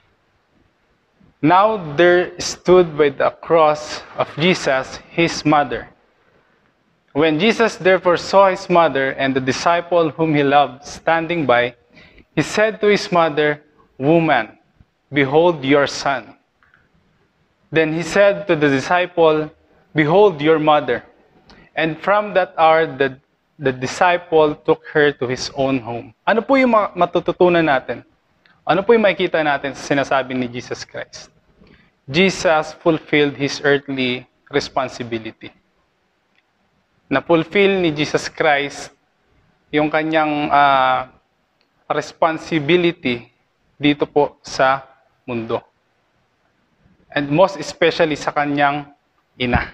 Now there stood by the cross of Jesus his mother. When Jesus therefore saw his mother and the disciple whom he loved standing by, he said to his mother, "Woman, behold your son." Then he said to the disciple, "Behold your mother." And from that hour, the, the disciple took her to his own home. Ano po yung matututunan natin? Ano po yung makikita natin sa sinasabi ni Jesus Christ? Jesus fulfilled his earthly responsibility. Na-fulfill ni Jesus Christ yung kanyang uh, responsibility dito po sa mundo. And most especially sa kanyang ina.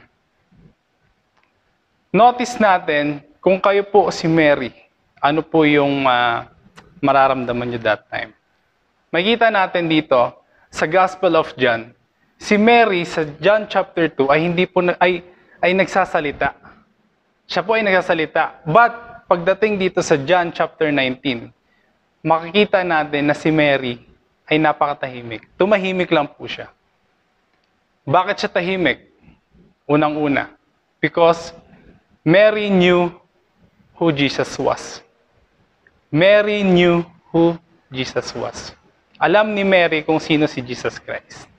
Notice natin, kung kayo po si Mary, ano po yung uh, mararamdaman niyo that time. Makikita natin dito sa Gospel of John, si Mary sa John chapter two ay hindi po na, ay ay nagsasalita. Siya po ay nagsasalita. But pagdating dito sa John chapter nineteen, makikita natin na si Mary ay napakatahimik. Tumahimik lang po siya. Bakit siya tahimik? Unang-una, because Mary knew who Jesus was. Mary knew who Jesus was. Alam ni Mary kung sino si Jesus Christ.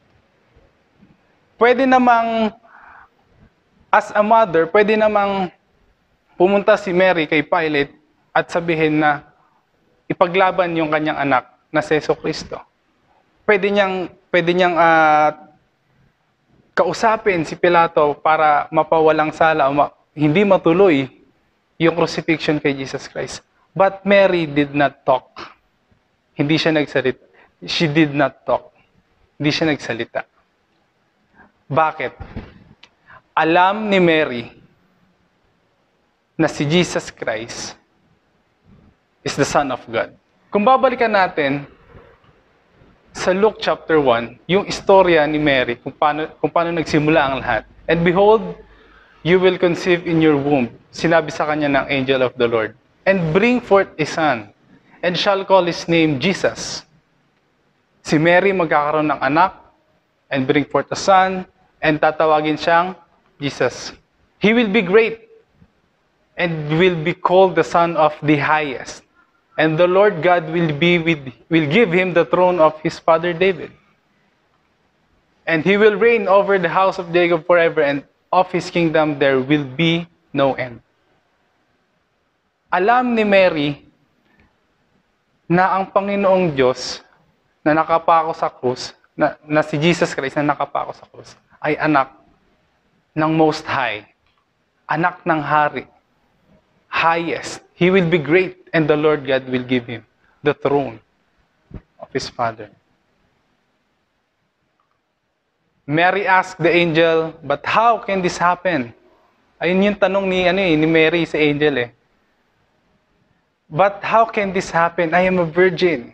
Pwede namang, as a mother, pwede namang pumunta si Mary kay Pilate at sabihin na ipaglaban yung kanyang anak na si Jesucristo. Pwede niyang, pwede niyang uh, kausapin si Pilato para mapawalang sala o ma- hindi matuloy yung crucifixion kay Jesus Christ. But Mary did not talk. Hindi siya nagsalita. She did not talk. Hindi siya nagsalita. Bakit? Alam ni Mary na si Jesus Christ is the Son of God. Kung babalikan natin sa Luke chapter one, yung istorya ni Mary, kung paano, kung paano nagsimula ang lahat. And behold, you will conceive in your womb, sinabi sa kanya ng angel of the Lord, and bring forth a son, and shall call his name Jesus. Si Mary magkakaroon ng anak, and bring forth a son, and tatawagin siyang Jesus. He will be great, and will be called the Son of the Highest. And the Lord God will be with, will give him the throne of his father David. And he will reign over the house of Jacob forever, and of his kingdom there will be no end. Alam ni Mary na ang Panginoong Diyos na nakapako sa krus, na, na si Jesus Christ na nakapako sa krus, ay anak ng Most High, anak ng Hari, highest. He will be great, and the Lord God will give him the throne of his father. Mary asked the angel, "But how can this happen?" Ayun yung tanong ni, ano eh, ni Mary sa angel eh. "But how can this happen? I am a virgin."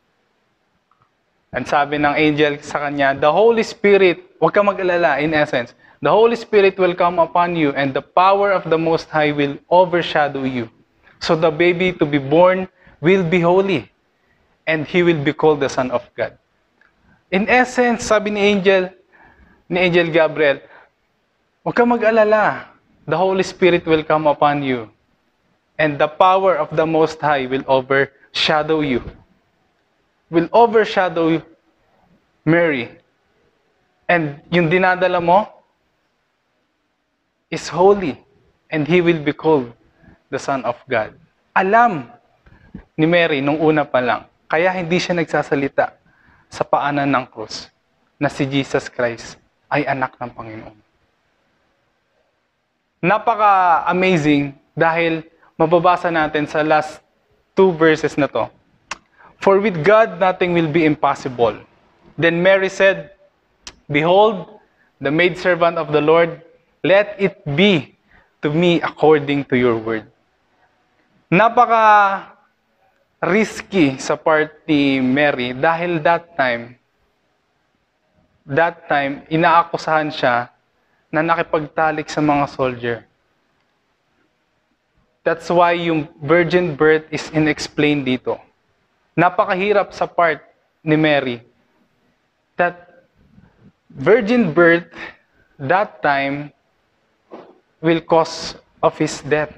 And sabi ng angel sa kanya, "The Holy Spirit," huwag kang mag-alala, in essence, "the Holy Spirit will come upon you, and the power of the Most High will overshadow you. So the baby to be born will be holy, and he will be called the Son of God." In essence, sabi ni angel, ni Angel Gabriel, huwag kang mag-alala, the Holy Spirit will come upon you, and the power of the Most High will overshadow you. Will overshadow Mary. And yung dinadala mo is holy, and he will be called the Son of God. alam ni Mary nung una pa lang. Kaya hindi siya nagsasalita sa paanan ng krus na si Jesus Christ ay anak ng Panginoon. Napaka-amazing dahil mababasa natin sa last two verses na to. For with God nothing will be impossible. Then Mary said, Behold, the maidservant of the Lord, let it be to me according to your word. Napaka risky sa part ni Mary dahil that time, that time, inaakusahan siya na nakipagtalik sa mga soldier. That's why yung virgin birth is inexplained dito. Napakahirap sa part ni Mary that virgin birth that time will cause of his death.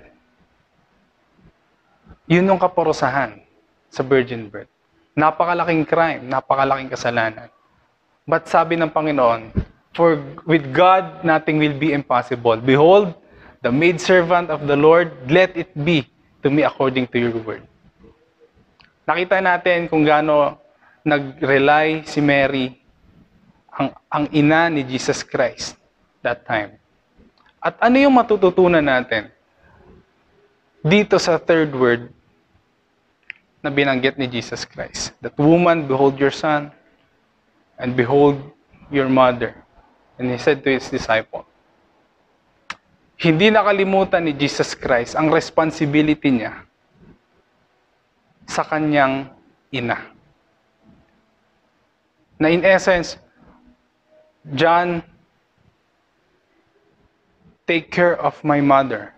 Yun yung kaparusahan sa virgin birth. Napakalaking crime, napakalaking kasalanan. But sabi ng Panginoon, for with God nothing will be impossible. Behold, the maidservant of the Lord, let it be to me according to your word. Nakita natin kung gaano nag-rely si Mary, ang, ang ina ni Jesus Christ that time. At ano yung matututunan natin dito sa third word na binanggit ni Jesus Christ? That woman, behold your son, and behold your mother. And he said to his disciple, hindi nakalimutan ni Jesus Christ ang responsibility niya sa kanyang ina. Na in essence, John, take care of my mother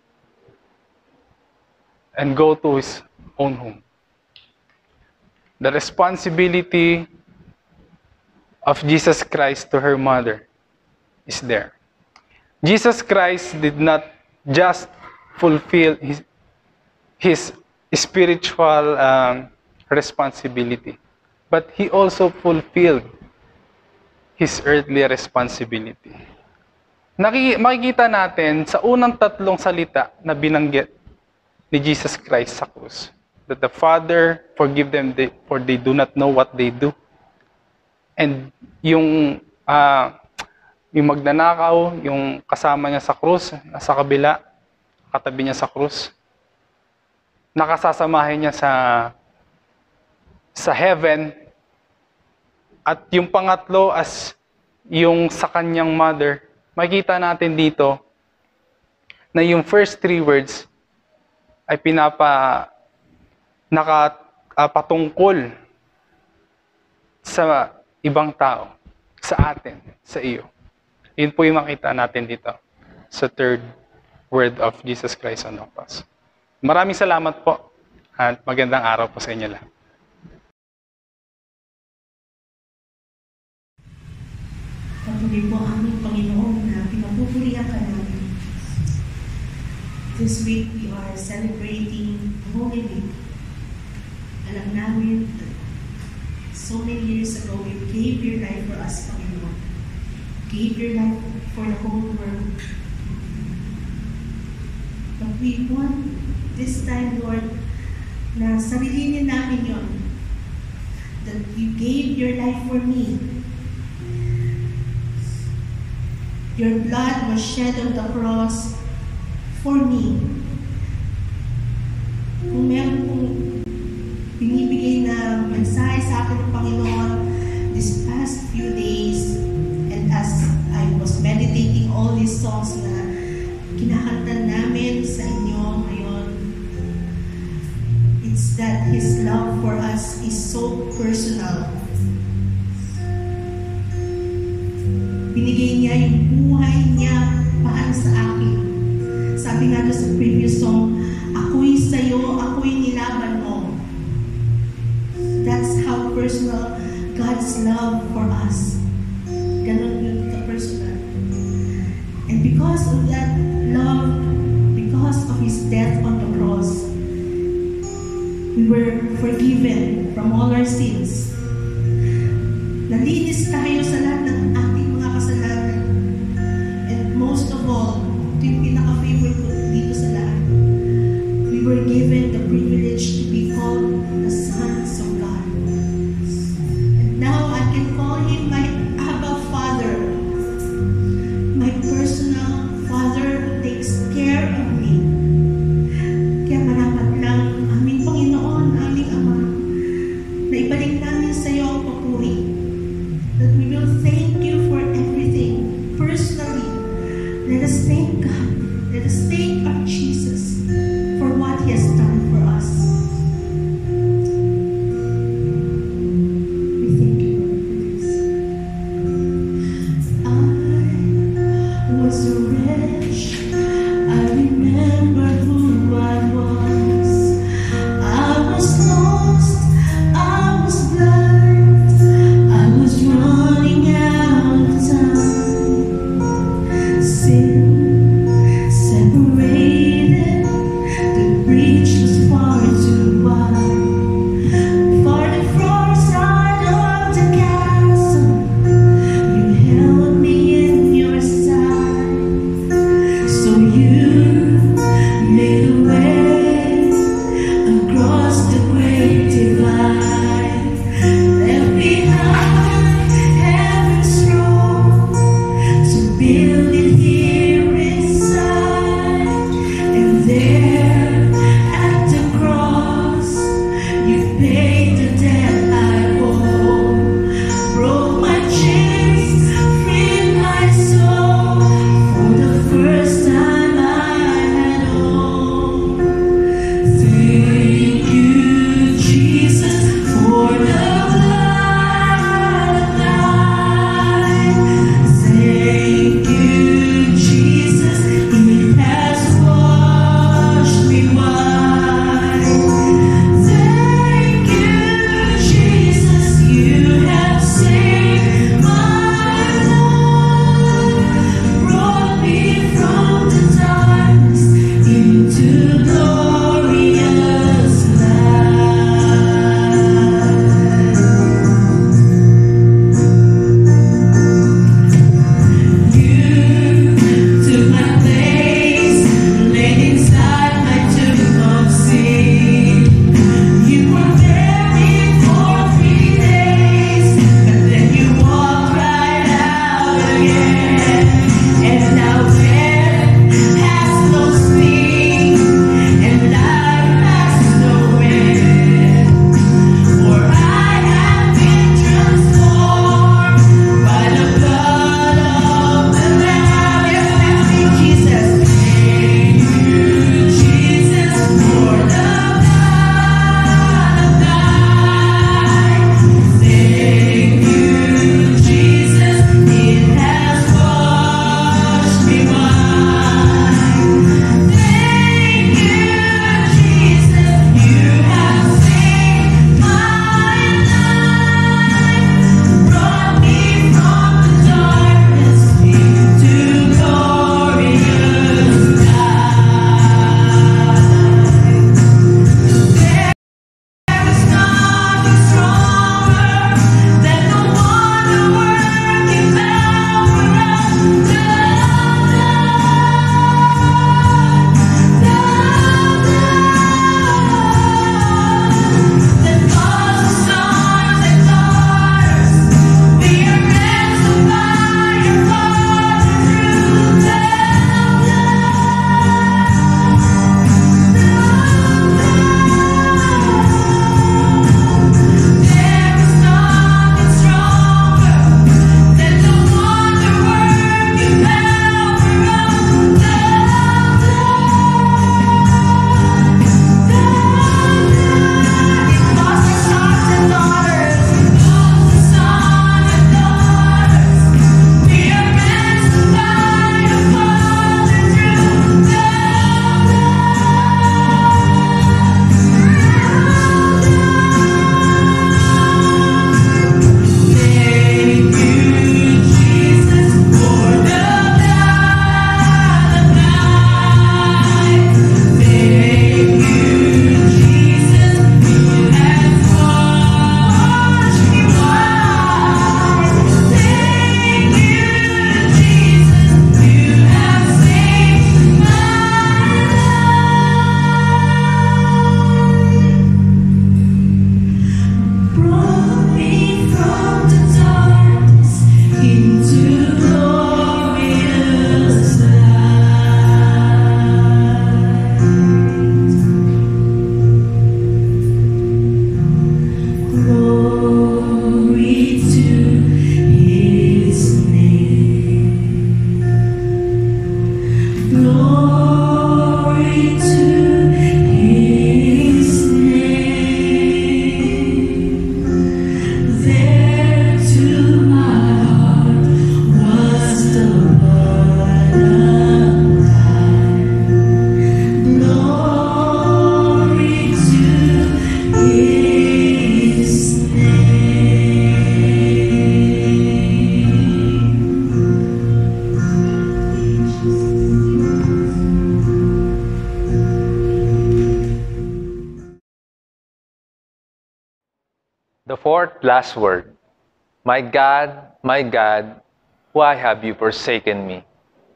and go to his own home. The responsibility of Jesus Christ to her mother is there. Jesus Christ did not just fulfill his, his spiritual um, responsibility, but he also fulfilled his earthly responsibility. Naki, makikita natin sa unang tatlong salita na binanggit ni Jesus Christ sa krus, that the Father forgive them they, for they do not know what they do. And yung uh, yung magnanakaw, yung kasama niya sa krus, nasa kabila, katabi niya sa krus, nakasasamahin niya sa sa heaven. At yung pangatlo as yung sa kanyang mother, makikita natin dito na yung first three words ay pinapa nakapatungkol sa ibang tao, sa atin, sa iyo. Yun po yung makita natin dito sa third word of Jesus Christ on the cross. Maraming salamat po at magandang araw po sa inyo lahat. Patuloy po aming Panginoon na pinapupurihan ka namin. This week we are celebrating Holy Week. Alam namin that so many years ago you gave your life for us, Panginoon. Gave your life for the whole world. But we want this time, Lord, na sarilinin namin yon. That you gave your life for me. Your blood was shed on the cross for me. Kung meron pong binibigay na mensahe sa akin ng Panginoon this past few days, and as I was meditating all these songs na kinakanta namin sa inyo ngayon, it's that His love for us is so personal. Binigay niya yung buhay niya para sa akin. Sabi nga sa previous song, ako'y sa'yo, ako'y nilaban mo. That's how personal God's love for us. Ganon yun ka-personal. And because of that love, because of His death on the cross, we were forgiven from all our sins. Nalinis tayo sa lahat ng ating mga kasalanan. And most of all, ito yung pinaka-favorite ko dito sa lahat. We were given fourth last word. My God, my God, why have you forsaken me?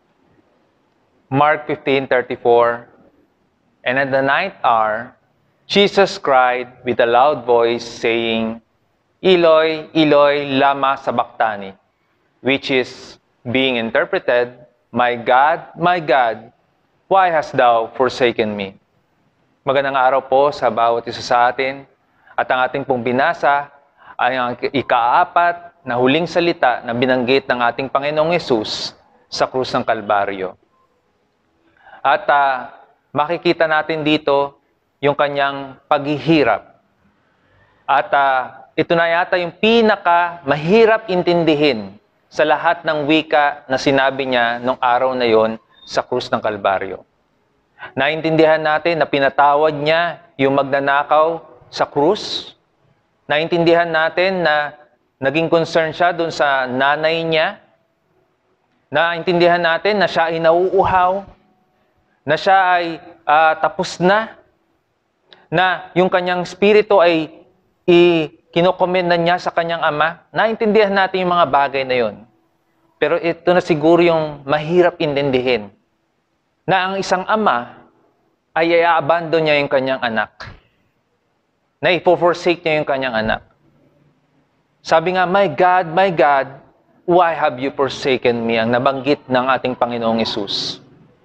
Mark fifteen thirty-four. And at the ninth hour, Jesus cried with a loud voice, saying, Eloi, Eloi, lama sabachthani, which is being interpreted, My God, my God, why hast thou forsaken me? Magandang araw po sa bawat isa sa atin. At ang ating pong binasa ay ang ikaapat na huling salita na binanggit ng ating Panginoong Yesus sa krus ng Kalbaryo. At uh, makikita natin dito yung kanyang paghihirap. At uh, ito na yata yung pinaka mahirap intindihin sa lahat ng wika na sinabi niya nung araw na yon sa krus ng Kalbaryo. Naintindihan natin na pinatawad niya yung magnanakaw sa krus. Naintindihan natin na naging concern siya doon sa nanay niya. Naintindihan natin na siya ay nauuhaw, na siya ay uh, tapos na, na yung kanyang spirito ay kinokomenda niya sa kanyang ama. Naintindihan natin yung mga bagay na yon. Pero ito na siguro yung mahirap intindihin, na ang isang ama ay i-abandon niya yung kanyang anak. Na ipo-forsake niya yung kanyang anak. Sabi nga, My God, my God, why have you forsaken me? Ang nabanggit ng ating Panginoong Yesus.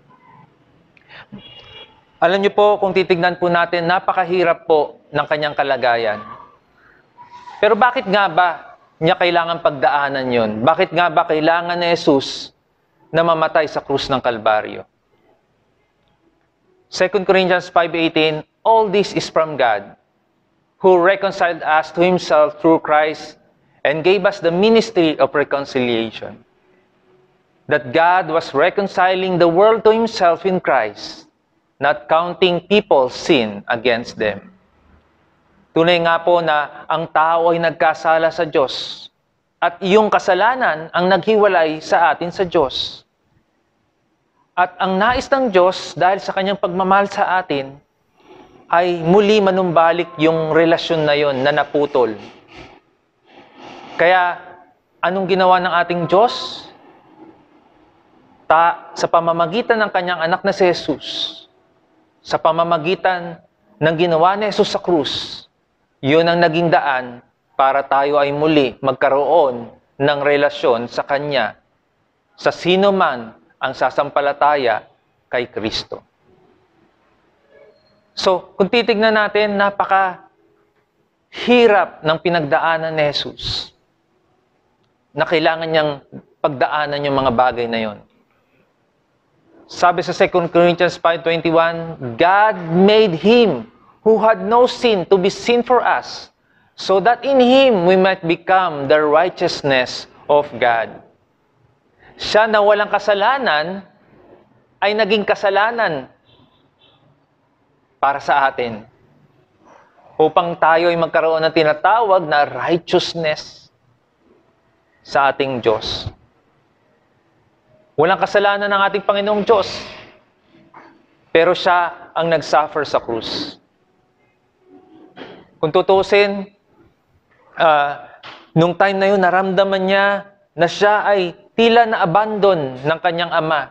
Alam niyo po, kung titignan po natin, napakahirap po ng kanyang kalagayan. Pero bakit nga ba niya kailangan pagdaanan yon? Bakit nga ba kailangan ni Jesus na mamatay sa krus ng Kalbaryo? Second Corinthians five eighteen, all this is from God, who reconciled us to Himself through Christ and gave us the ministry of reconciliation. That God was reconciling the world to Himself in Christ, not counting people's sin against them. Tunay nga po na ang tao ay nagkasala sa Diyos at iyong kasalanan ang naghiwalay sa atin sa Diyos. At ang nais ng Diyos dahil sa kanyang pagmamahal sa atin ay muli manumbalik yung relasyon na yon na naputol. Kaya anong ginawa ng ating Diyos? Ta, sa pamamagitan ng kanyang anak na si Jesus, sa pamamagitan ng ginawa ni Jesus sa krus, yun ang naging daan para tayo ay muli magkaroon ng relasyon sa Kanya, sa sino man ang sasampalataya kay Kristo. So, kung titignan natin, napaka hirap ng pinagdaanan ni Jesus na kailangan niyang pagdaanan yung mga bagay na yon. Sabi sa Second Corinthians five twenty-one, God made Him who had no sin to be sin for us, so that in Him we might become the righteousness of God. Siya na walang kasalanan ay naging kasalanan para sa atin, upang tayo ay magkaroon ng tinatawag na righteousness sa ating Diyos. Walang kasalanan ng ating Panginoong Diyos, pero siya ang nag-suffer sa krus. Kung tutusin, uh, nung time na yun, naramdaman niya na siya ay tila na-abandon ng kanyang ama.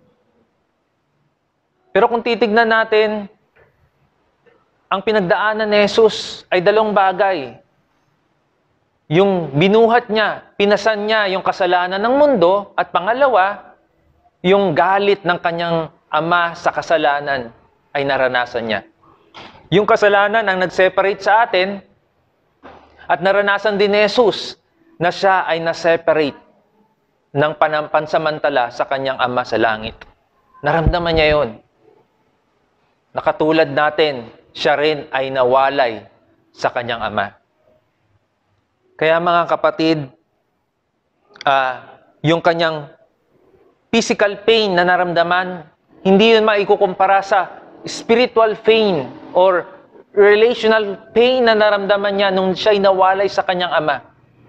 Pero kung titignan natin, ang pinagdaanan ni Jesus ay dalawang bagay. Yung binuhat niya, pinasan niya yung kasalanan ng mundo, at pangalawa, yung galit ng kanyang ama sa kasalanan ay naranasan niya. Yung kasalanan ang nag-separate sa atin, at naranasan din ni Jesus na siya ay na-separate ng pansamantala sa kanyang ama sa langit. Naramdaman niya yun. Nakatulad natin, siya rin ay nawalay sa kanyang ama. Kaya mga kapatid, uh, yung kanyang physical pain na naramdaman, hindi yun maikukumpara sa spiritual pain or relational pain na naramdaman niya nung siya'y nawalay sa kanyang ama.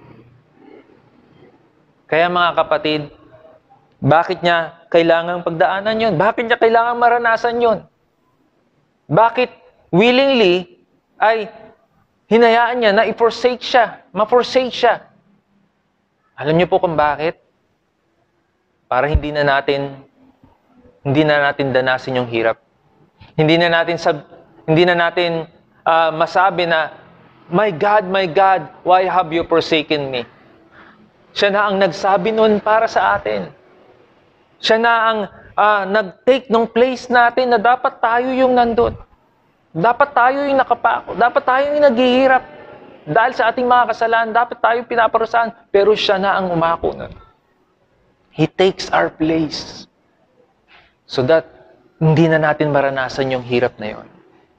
Kaya mga kapatid, bakit niya kailangang pagdaanan yun? Bakit niya kailangang maranasan yun? Bakit willingly ay hinayaan niya na i-forsake siya, ma-forsake siya. Alam niyo po kung bakit? Para hindi na natin hindi na natin danasin yung hirap. Hindi na natin sab, hindi na natin uh, masabi na, "My God, my God, why have you forsaken me?" Siya na ang nagsabi nun para sa atin. Siya na ang uh, nag-take ng place natin na dapat tayo yung nandun. Dapat tayo yung nakapako. Dapat tayo yung naghihirap. Dahil sa ating mga kasalanan, dapat tayo pinaparusahan. Pero siya na ang umako nun. He takes our place. So that hindi na natin maranasan yung hirap na yon.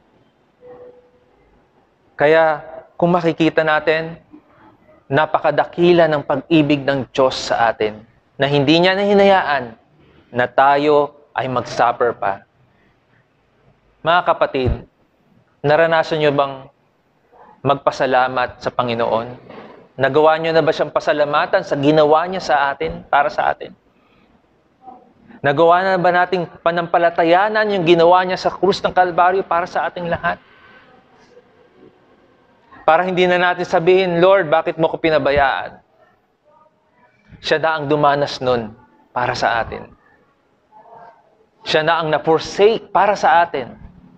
Kaya kung makikita natin, napakadakila ng pag-ibig ng Diyos sa atin na hindi niya nahinayaan na tayo ay mag-suffer pa. Mga kapatid, naranasan niyo bang magpasalamat sa Panginoon? Nagawa niyo na ba siyang pasalamatan sa ginawa niya sa atin, para sa atin? Nagawa na ba nating panampalatayanan yung ginawa niya sa krus ng Kalbaryo para sa ating lahat? Para hindi na natin sabihin, "Lord, bakit mo ko pinabayaan?" Siya na ang dumanas nun para sa atin. Siya na ang na-forsake para sa atin.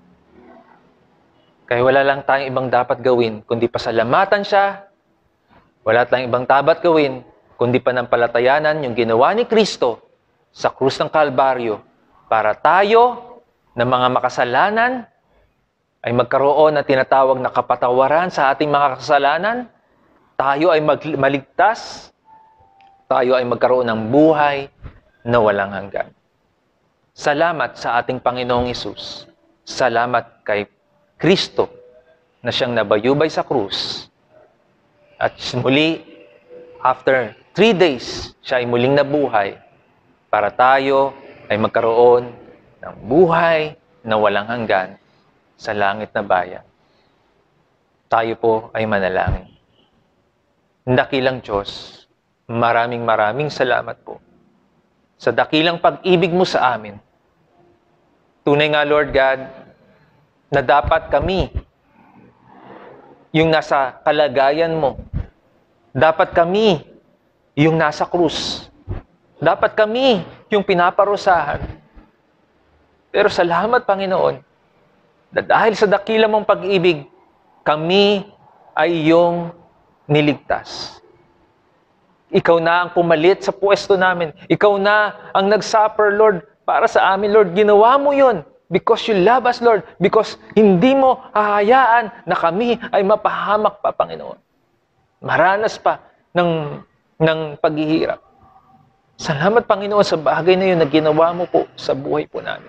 Kaya wala lang tayong ibang dapat gawin, kundi pasalamatan siya. Wala tayong ibang dapat gawin, kundi panampalatayanan yung ginawa ni Kristo sa krus ng Kalbaryo para tayo na mga makasalanan ay magkaroon ng tinatawag na kapatawaran sa ating mga kasalanan, tayo ay mag- maligtas, tayo ay magkaroon ng buhay na walang hanggan. Salamat sa ating Panginoong Hesus. Salamat kay Kristo na siyang nabayubay sa krus. At muli, after three days, siya ay muling nabuhay para tayo ay magkaroon ng buhay na walang hanggan sa langit na bayan. Tayo po ay manalangin. Dakilang Diyos, maraming maraming salamat po sa dakilang pag-ibig mo sa amin. Tunay nga, Lord God, na dapat kami yung nasa kalagayan mo. Dapat kami yung nasa krus. Dapat kami yung pinaparusahan. Pero salamat, Panginoon, na dahil sa dakila mong pag-ibig, kami ay iyong niligtas. Ikaw na ang pumalit sa pwesto namin. Ikaw na ang nag-suffer, Lord, para sa amin, Lord. Ginawa mo yun because you love us, Lord. Because hindi mo hahayaan na kami ay mapahamak pa, Panginoon. Maranas pa ng, ng paghihirap. Salamat, Panginoon, sa bagay na yun na ginawa mo po sa buhay po namin.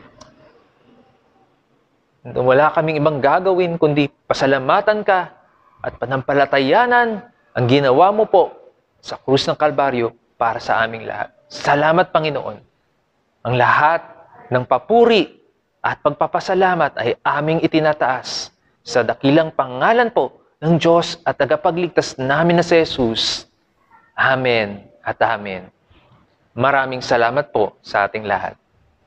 Wala kaming ibang gagawin kundi pasalamatan ka at panampalatayanan ang ginawa mo po sa krus ng Kalbaryo para sa aming lahat. Salamat, Panginoon. Ang lahat ng papuri at pagpapasalamat ay aming itinataas sa dakilang pangalan po ng Diyos at tagapagligtas namin na si Jesus. Amen at amen. Maraming salamat po sa ating lahat.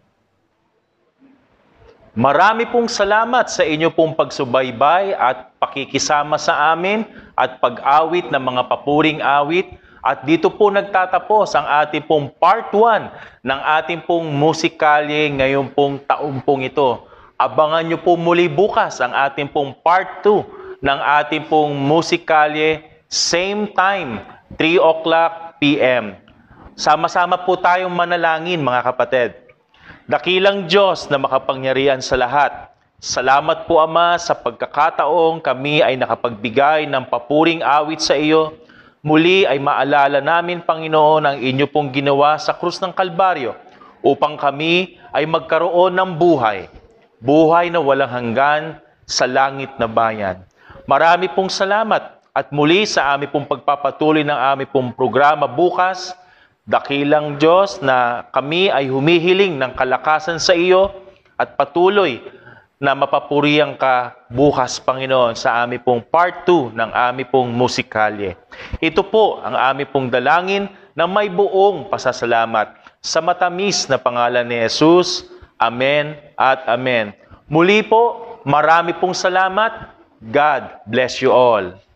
Marami pong salamat sa inyo pong pagsubaybay at pakikisama sa amin at pag-awit ng mga papuring awit. At dito po nagtatapos ang ating pong part one ng ating pong musikalye ngayon pong taong pong ito. Abangan nyo po muli bukas ang ating pong part two ng ating pong musikalye, same time, three o'clock p m Sama-sama po tayong manalangin, mga kapatid. Dakilang Diyos na makapangyarihan sa lahat, salamat po, Ama, sa pagkakataong kami ay nakapagbigay ng papuring awit sa iyo. Muli ay maalala namin, Panginoon, ang inyo pong ginawa sa krus ng Kalbaryo upang kami ay magkaroon ng buhay, buhay na walang hanggan sa langit na bayan. Marami pong salamat at muli sa aming pong pagpapatuloy ng aming pong programa bukas. Dakilang Diyos na kami ay humihiling ng kalakasan sa iyo at patuloy na mapapurihan ka bukas, Panginoon, sa aming pong part two ng aming pong musikalye. Ito po ang aming pong dalangin na may buong pasasalamat sa matamis na pangalan ni Jesus. Amen at amen. Muli po, marami pong salamat God bless you all.